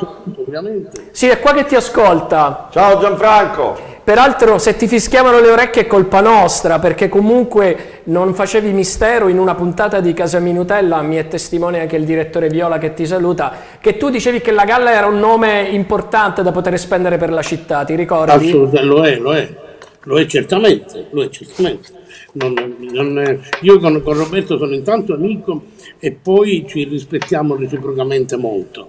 Sì, è qua che ti ascolta. Ciao Gianfranco. Peraltro, se ti fischiavano le orecchie è colpa nostra, perché comunque non facevi mistero in una puntata di Casa Minutella, mi è testimone anche il direttore Viola che ti saluta, che tu dicevi che la Galla era un nome importante da poter spendere per la città, ti ricordi? Assolutamente, lo è, lo è, lo è certamente, lo è certamente. Non, non, io con, con Roberto sono intanto amico e poi ci rispettiamo reciprocamente molto.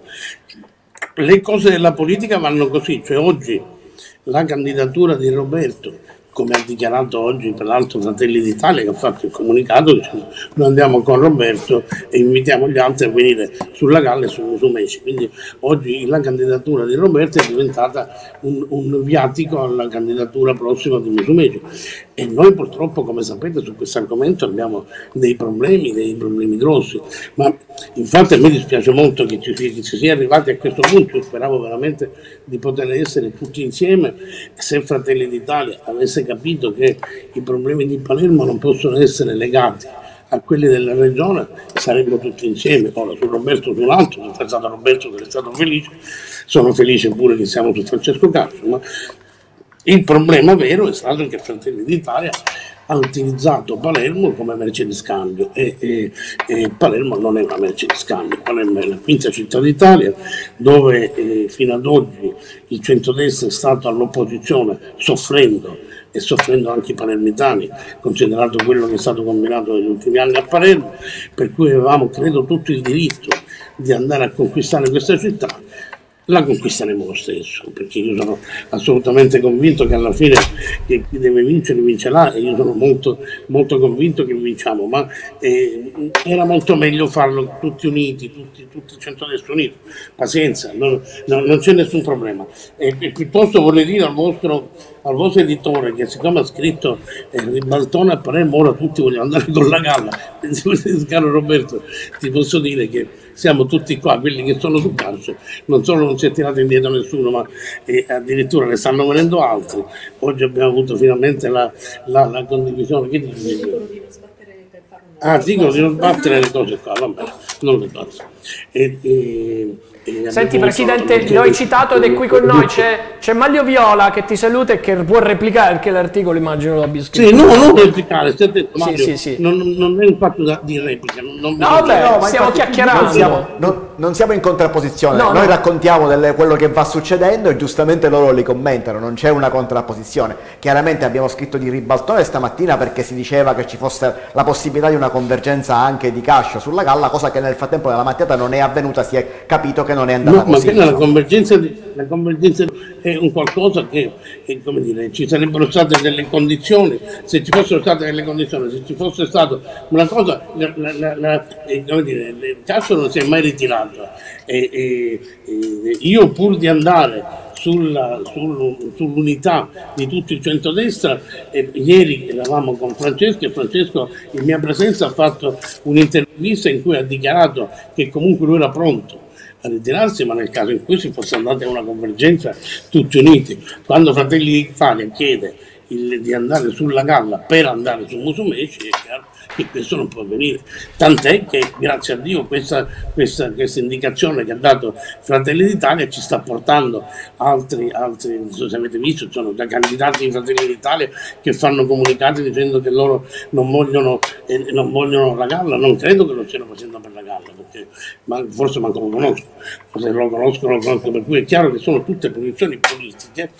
Le cose della politica vanno così, cioè oggi la candidatura di Roberto, come ha dichiarato oggi peraltro Fratelli d'Italia, che ha fatto il comunicato dicendo noi andiamo con Roberto e invitiamo gli altri a venire sulla Galla e su Musumeci. Quindi oggi la candidatura di Roberto è diventata un, un viatico alla candidatura prossima di Musumeci. E noi purtroppo, come sapete, su questo argomento abbiamo dei problemi, dei problemi grossi. Ma infatti a me dispiace molto che ci, che ci sia arrivati a questo punto. Io speravo veramente di poter essere tutti insieme. Se Fratelli d'Italia avesse capito che i problemi di Palermo non possono essere legati a quelli della regione, saremmo tutti insieme. Ora su Roberto su un altro, sono pensato a Roberto che è stato felice, sono felice pure che siamo su Francesco Calcio, ma il problema vero è stato che Fratelli d'Italia ha utilizzato Palermo come merce di scambio e, e, e Palermo non è una merce di scambio. Palermo è la quinta città d'Italia dove eh, fino ad oggi il centrodestra è stato all'opposizione soffrendo e soffrendo anche i palermitani, considerato quello che è stato combinato negli ultimi anni a Palermo, per cui avevamo credo tutto il diritto di andare a conquistare questa città. La conquisteremo lo stesso, perché io sono assolutamente convinto che alla fine chi deve vincere vincerà e io sono molto, molto convinto che vinciamo, ma eh, era molto meglio farlo tutti uniti, tutti, tutti il centrodestra unito. Pazienza, non, non, non c'è nessun problema. E, e piuttosto vorrei dire al vostro, al vostro editore che siccome ha scritto eh, Ribaltone a Palermo, ora tutti vogliono andare con la Galla. Caro Roberto, ti posso dire che siamo tutti qua, quelli che sono sul calcio, non solo non si è tirato indietro nessuno, ma eh, addirittura ne stanno venendo altri. Oggi abbiamo avuto finalmente la, la, la condivisione. Che dici? Ah, dicono di non sbattere le cose qua, vabbè, non le faccio. E, e, e Senti Presidente, lo hai citato ed è qui con noi, c'è Maglio Viola che ti saluta e che può replicare, perché l'articolo immagino lo abbia scritto. Sì, no, non replicare, stai detto, Mario, sì, sì, sì. Non, non è un fatto da, di replica. Non, non no, vabbè, no, stiamo infatti, chiacchierando. Non siamo, non, non siamo in contrapposizione, no, noi no. raccontiamo delle, quello che va succedendo e giustamente loro li commentano, non c'è una contrapposizione. Chiaramente abbiamo scritto di Ribaltone stamattina perché si diceva che ci fosse la possibilità di una convergenza anche di Cascio sulla Galla, cosa che nel frattempo della mattinata non è avvenuta, si è capito che non è andata no, così. Ma la convergenza, di, la convergenza è un qualcosa che, che come dire, ci sarebbero state delle condizioni, se ci fossero state delle condizioni, se ci fosse stato una cosa, la, la, la, eh, come dire, il Cascio non si è mai ritirato e, e, e io pur di andare Sulla, sul, sull'unità di tutto il centrodestra, e ieri eravamo con Francesco e Francesco in mia presenza ha fatto un'intervista in cui ha dichiarato che comunque lui era pronto a ritirarsi, ma nel caso in cui si fosse andati a una convergenza tutti uniti. Quando Fratelli d'Italia chiede il, di andare sulla Galla per andare su Musumeci, è chiaro che questo non può avvenire, tant'è che grazie a Dio questa, questa, questa indicazione che ha dato Fratelli d'Italia ci sta portando altri, altri, non so se avete visto, sono da candidati di Fratelli d'Italia che fanno comunicati dicendo che loro non vogliono, eh, non vogliono la Galla. Non credo che lo stiano facendo per la Galla, perché ma, forse manco lo conosco, se lo conoscono lo conosco, per cui è chiaro che sono tutte posizioni politiche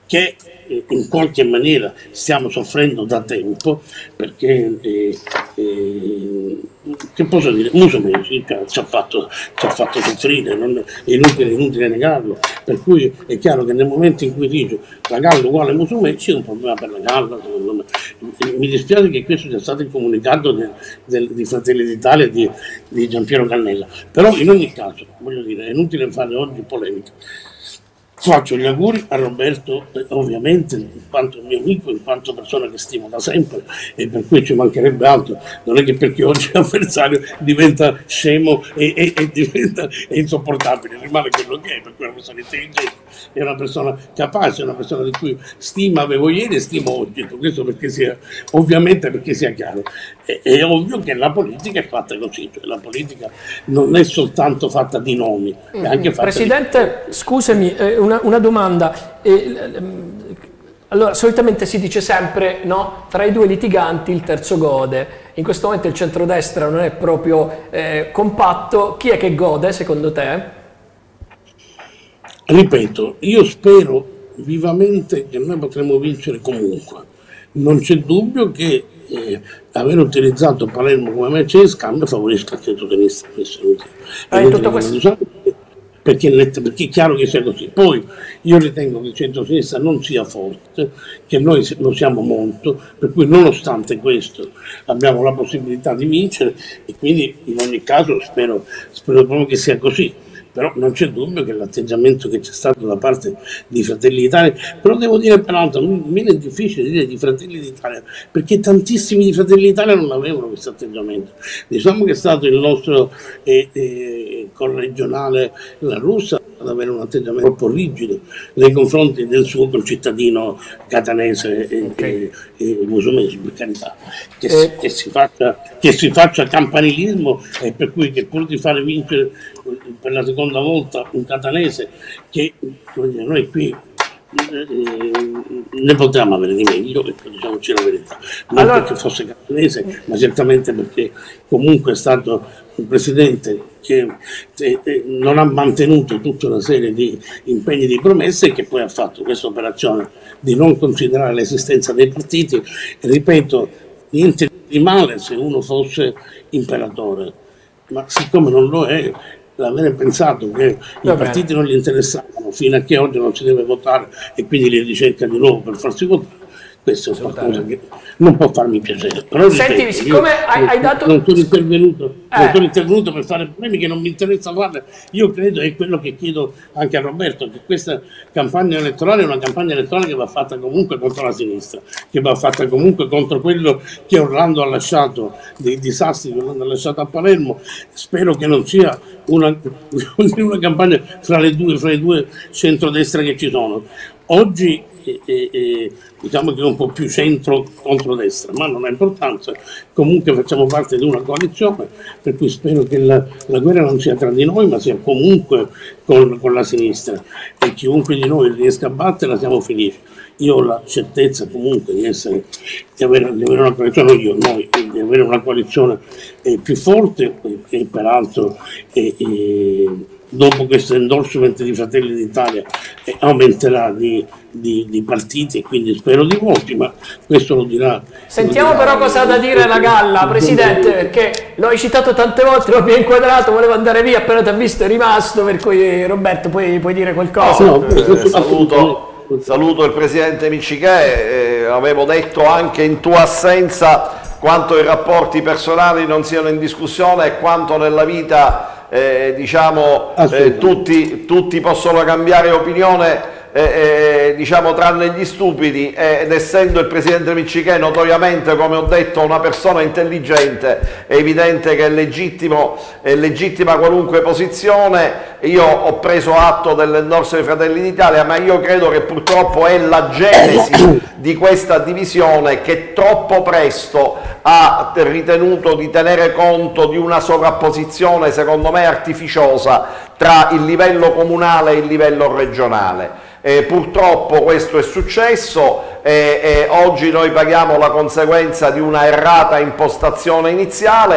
che in qualche maniera stiamo soffrendo da tempo, perché eh, eh, che posso dire, Musumeci ci ha fatto, ci ha fatto soffrire, non, è inutile, inutile negarlo, per cui è chiaro che nel momento in cui dice la Gallo uguale Musumeci è un problema per la Gallo, secondo me. Mi dispiace che questo sia stato il comunicato del, del, di Fratelli d'Italia di, di Giampiero Cannella, però in ogni caso, voglio dire, è inutile fare oggi polemica. Faccio gli auguri a Roberto, eh, ovviamente, in quanto mio amico, in quanto persona che stimo da sempre, e per cui ci mancherebbe altro. Non è che perché oggi l'avversario diventa scemo e, e, e diventa è insopportabile, rimane quello che è, perché è una persona intelligente, è una persona capace, è una persona di cui stima avevo ieri e stimo oggi. Questo perché sia, ovviamente perché sia chiaro. È, è ovvio che la politica è fatta così, cioè la politica non è soltanto fatta di nomi, è anche fatta Presidente, di... scusami, eh, una, una domanda. Eh, allora, solitamente si dice sempre, no? Tra i due litiganti il terzo gode. In questo momento il centrodestra non è proprio eh, compatto. Chi è che gode, secondo te? Ripeto, io spero vivamente che noi potremo vincere comunque. Non c'è dubbio che eh, aver utilizzato Palermo come merce di scambio favorisca il centro-sinistra. Questo è inutile. È inutile tutto questo... Perché, perché è chiaro che sia così. Poi io ritengo che il centro-sinistra non sia forte, che noi lo siamo molto, per cui nonostante questo abbiamo la possibilità di vincere e quindi in ogni caso spero, spero proprio che sia così. Però non c'è dubbio che l'atteggiamento che c'è stato da parte di Fratelli d'Italia, però devo dire peraltro, mi viene difficile dire di Fratelli d'Italia, perché tantissimi di Fratelli d'Italia non avevano questo atteggiamento. Diciamo che è stato il nostro eh, eh, corregionale La Russa ad avere un atteggiamento troppo rigido nei confronti del suo concittadino catanese e, okay. e, e Musumeci, per carità, che, eh. che, si faccia, che si faccia campanilismo e per cui che pur di fare vincere per la seconda volta un catanese che noi qui eh, ne potevamo avere di meglio, ecco, diciamoci la verità, non allora... perché fosse catanese, ma certamente perché comunque è stato un presidente che eh, eh, non ha mantenuto tutta una serie di impegni di promesse e che poi ha fatto questa operazione di non considerare l'esistenza dei partiti. Ripeto, niente di male se uno fosse imperatore, ma siccome non lo è, l'avere pensato che i partiti non gli interessavano fino a che oggi non si deve votare e quindi li ricerca di nuovo per farsi votare, questo è qualcosa che non può farmi piacere. Però Senti, ripeto, siccome hai, hai dato... Non sono intervenuto, eh. non sono intervenuto per fare problemi che non mi interessa fare. Io credo, e quello che chiedo anche a Roberto, che questa campagna elettorale è una campagna elettorale che va fatta comunque contro la sinistra, che va fatta comunque contro quello che Orlando ha lasciato, dei disastri che Orlando ha lasciato a Palermo. Spero che non sia una, una campagna fra le due, fra le due centrodestra che ci sono. Oggi eh, eh, diciamo che è un po' più centro contro destra, ma non ha importanza, comunque facciamo parte di una coalizione, per cui spero che la, la guerra non sia tra di noi, ma sia comunque con, con la sinistra, e chiunque di noi riesca a batterla siamo felici. Io ho la certezza comunque di, essere, di, avere, di avere una coalizione, io, noi, di avere una coalizione eh, più forte e, e peraltro eh, eh, dopo questo endorsement di Fratelli d'Italia eh, aumenterà di, di, di partiti e quindi spero di voti, ma questo lo dirà. Sentiamo lo dirà, però cosa ha da dire la Galla, Presidente, perché l'ho citato tante volte, l'ho ben inquadrato, voleva andare via, appena ti ha visto è rimasto, per cui Roberto puoi, puoi dire qualcosa. No, eh, saluto. Saluto il Presidente Miccichè, eh, avevo detto anche in tua assenza quanto i rapporti personali non siano in discussione e quanto nella vita eh, diciamo, eh, tutti, tutti possono cambiare opinione, eh, eh, diciamo, tranne gli stupidi, ed essendo il Presidente Miccichè notoriamente, come ho detto, una persona intelligente, è evidente che è, legittimo, è legittima qualunque posizione. Io ho preso atto dell'endorso dei Fratelli d'Italia, ma io credo che purtroppo è la genesi di questa divisione che troppo presto ha ritenuto di tenere conto di una sovrapposizione, secondo me artificiosa, tra il livello comunale e il livello regionale. Eh, purtroppo questo è successo e, e oggi noi paghiamo la conseguenza di una errata impostazione iniziale.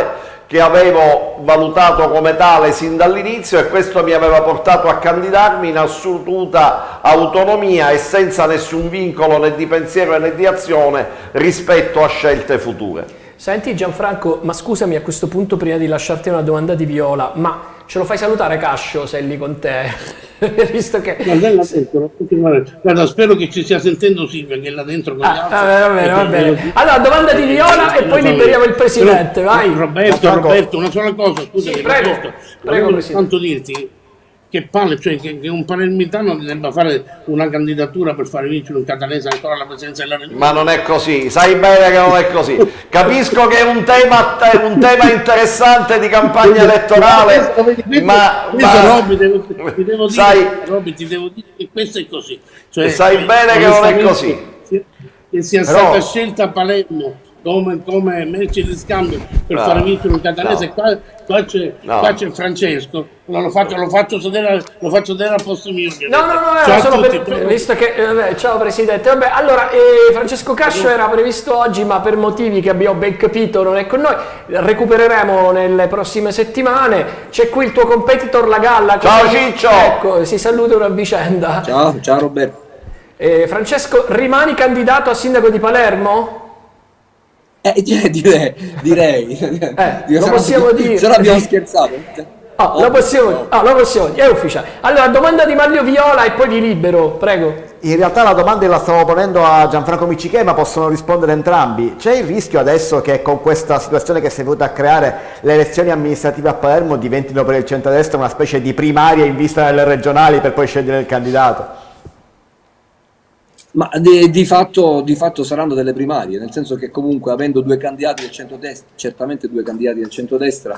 che avevo valutato come tale sin dall'inizio, e questo mi aveva portato a candidarmi in assoluta autonomia e senza nessun vincolo né di pensiero né di azione rispetto a scelte future. Senti Gianfranco, ma scusami a questo punto, prima di lasciarti una domanda di Viola, ma ce lo fai salutare Cascio se è lì con te? Visto che... Guarda, spero che ci stia sentendo Silvia, che è là dentro con gli altri. Ah, va bene, va bene. Allora, domanda di Viola e poi liberiamo il Presidente, vai. Roberto, Roberto, una sola cosa, scusa. Sì, prego, prego Presidente. Tanto dirti che palle, cioè che, che un palermitano debba fare una candidatura per fare vincere un catanese ancora alla presidenza della Repubblica. Ma non è così, sai bene che non è così. Capisco che è un tema, un tema interessante di campagna elettorale, ma, ma Robby, devo, ti devo dire, sai, Robby, ti devo dire che questo è così. Cioè, sai bene che non è così. Che sia Però... stata scelta a Palermo come, come merce di scambio per no, fare vincere un catanese, no. qua, qua c'è no. Francesco, lo faccio, lo faccio sedere, lo faccio sedere al posto mio. No, no, no, era solo per, per, visto che, eh, ciao Presidente, vabbè, allora eh, Francesco Cascio era previsto oggi, ma per motivi che abbiamo ben capito non è con noi, recupereremo nelle prossime settimane. C'è qui il tuo competitor La Galla. Ciao Ciccio! Ecco, si salutano a vicenda. Ciao, ciao Roberto. Eh, Francesco, rimani candidato a sindaco di Palermo? Eh, direi, direi. Eh, lo possiamo dire. Se no abbiamo scherzato. Oh, oh, lo possiamo, oh. Oh, lo possiamo dire, è ufficiale. Allora, domanda di Maglio Viola e poi vi libero, prego. In realtà la domanda la stavo ponendo a Gianfranco Miccichè, ma possono rispondere entrambi. C'è il rischio adesso che con questa situazione che si è venuta a creare le elezioni amministrative a Palermo diventino per il centrodestra una specie di primaria in vista delle regionali per poi scegliere il candidato? Ma di, di, fatto, di fatto saranno delle primarie, nel senso che comunque avendo due candidati del centrodestra, certamente due candidati del centrodestra,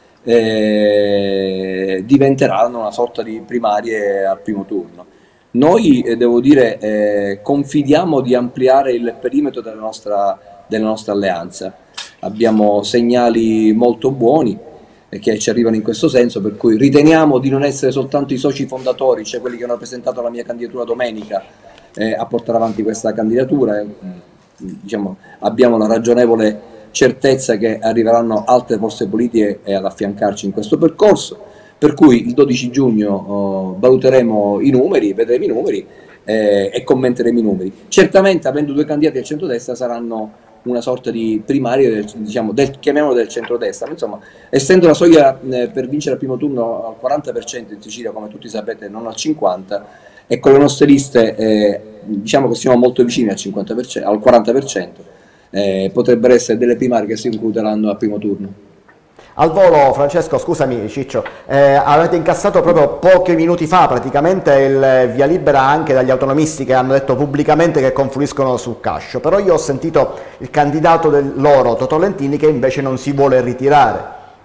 eh, diventeranno una sorta di primarie al primo turno. Noi, eh, devo dire, eh, confidiamo di ampliare il perimetro della nostra, della nostra alleanza. Abbiamo segnali molto buoni eh, che ci arrivano in questo senso, per cui riteniamo di non essere soltanto i soci fondatori, cioè quelli che hanno presentato la mia candidatura domenica, Eh, a portare avanti questa candidatura. Eh, diciamo, abbiamo la ragionevole certezza che arriveranno altre forze politiche eh, ad affiancarci in questo percorso, per cui il dodici giugno oh, valuteremo i numeri, vedremo i numeri eh, e commenteremo i numeri. Certamente, avendo due candidati al centrodestra, saranno una sorta di primarie del, diciamo, del, chiamiamolo del centrodestra, ma insomma, essendo la soglia eh, per vincere al primo turno al quaranta per cento in Sicilia, come tutti sapete, non al cinquanta per cento, e con le nostre liste eh, diciamo che siamo molto vicini al, cinquanta per cento, al quaranta per cento, eh, potrebbero essere delle primarie che si concluderanno al primo turno. Al volo, Francesco, scusami Ciccio, eh, avete incassato proprio pochi minuti fa praticamente il via libera anche dagli autonomisti che hanno detto pubblicamente che confluiscono su Cascio, però io ho sentito il candidato del loro, Totò Lentini, che invece non si vuole ritirare.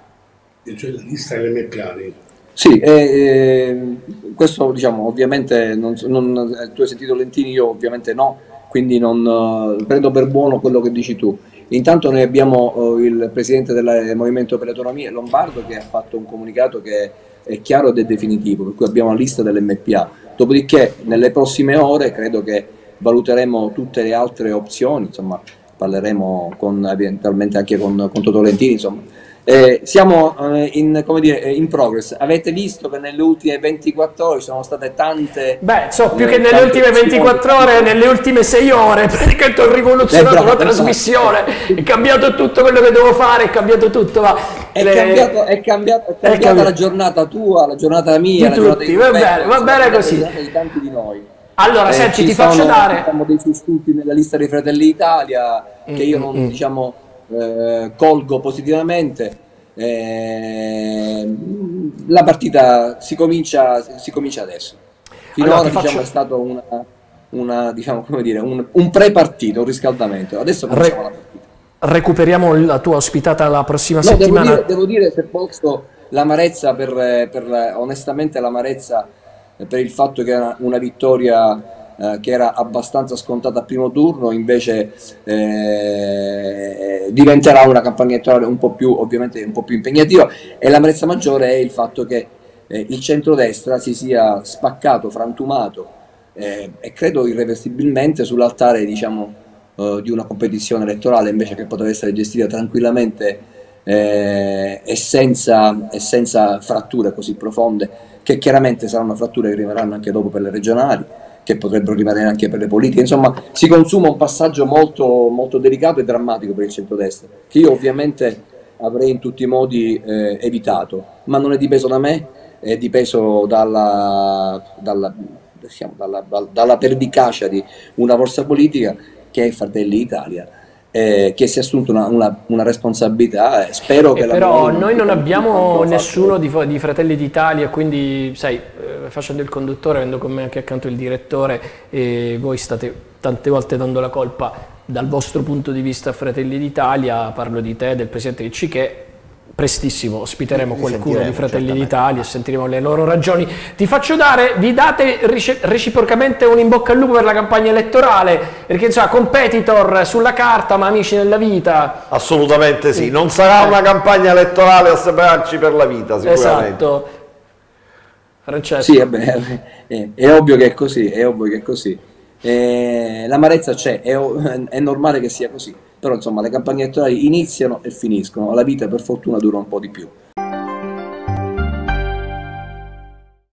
E cioè la lista L M P A. Sì, eh, questo diciamo ovviamente, non, non, tu hai sentito Lentini, io ovviamente no, quindi non uh, prendo per buono quello che dici tu. Intanto noi abbiamo uh, il presidente del Movimento per le Autonomie, Lombardo, che ha fatto un comunicato che è chiaro ed è definitivo, per cui abbiamo la lista dell'M P A. Dopodiché nelle prossime ore credo che valuteremo tutte le altre opzioni, insomma parleremo con, eventualmente anche con, con Totò Lentini, insomma. Eh, siamo eh, in, come dire, in progress. Avete visto che nelle ultime ventiquattro ore sono state tante. Beh, so più eh, che nelle ultime ventiquattro ore, nelle ultime sei ore, perché ho rivoluzionato eh, bravo, la trasmissione, bravo. È cambiato tutto quello che devo fare, è cambiato tutto. Va. È, Le... cambiato, è, cambiato, è cambiata è cambiato. La giornata tua, la giornata mia, di la giornata tutti, va bene, va bene così. Di tanti di noi. Allora, eh, senti, ti sono, faccio dare. Diciamo, dei sussulti nella lista dei Fratelli d'Italia che mm, io non mm. diciamo eh, colgo positivamente. Eh, la partita si comincia, si comincia adesso. Finora allora, diciamo, faccio... è stato una, una, diciamo, come dire, un, un pre-partito, un riscaldamento. Adesso cominciamo Re... la partita. Recuperiamo la tua ospitata la prossima no, settimana. Devo dire, devo dire, se posso, l'amarezza per, per onestamente l'amarezza per il fatto che era una vittoria eh, che era abbastanza scontata al primo turno, invece eh, diventerà una campagna elettorale un po' più, ovviamente un po' più impegnativa, e l'amarezza maggiore è il fatto che eh, il centrodestra si sia spaccato, frantumato eh, e credo irreversibilmente sull'altare, diciamo, eh, di una competizione elettorale invece che poteva essere gestita tranquillamente eh, e, senza, e senza fratture così profonde, che chiaramente saranno fratture che rimarranno anche dopo per le regionali, che potrebbero rimanere anche per le politiche. Insomma, si consuma un passaggio molto, molto delicato e drammatico per il centrodestra, che io ovviamente avrei in tutti i modi eh, evitato, ma non è dipeso da me, è dipeso dalla, dalla, diciamo, dalla, dalla pervicacia di una forza politica che è Fratelli d'Italia, eh, che si è assunto una, una, una responsabilità, e spero che eh, la però non noi non abbiamo nessuno fatto. di, di Fratelli d'Italia, quindi sai, eh, facendo il conduttore, avendo con me anche accanto il direttore, e voi state tante volte dando la colpa dal vostro punto di vista a Fratelli d'Italia. Parlo di te, del presidente del C I C E. Prestissimo ospiteremo qualcuno di Fratelli d'Italia e sentiremo le loro ragioni. Ti faccio dare, vi date reciprocamente un in bocca al lupo per la campagna elettorale, perché insomma, competitor sulla carta ma amici nella vita. Assolutamente sì, non sarà una campagna elettorale a separarci per la vita sicuramente. Esatto. Francesco. Sì, vabbè, è, è ovvio che è così, è ovvio che è così. Eh, l'amarezza c'è, è, è normale che sia così, però insomma le campagne elettorali iniziano e finiscono, la vita per fortuna dura un po' di più.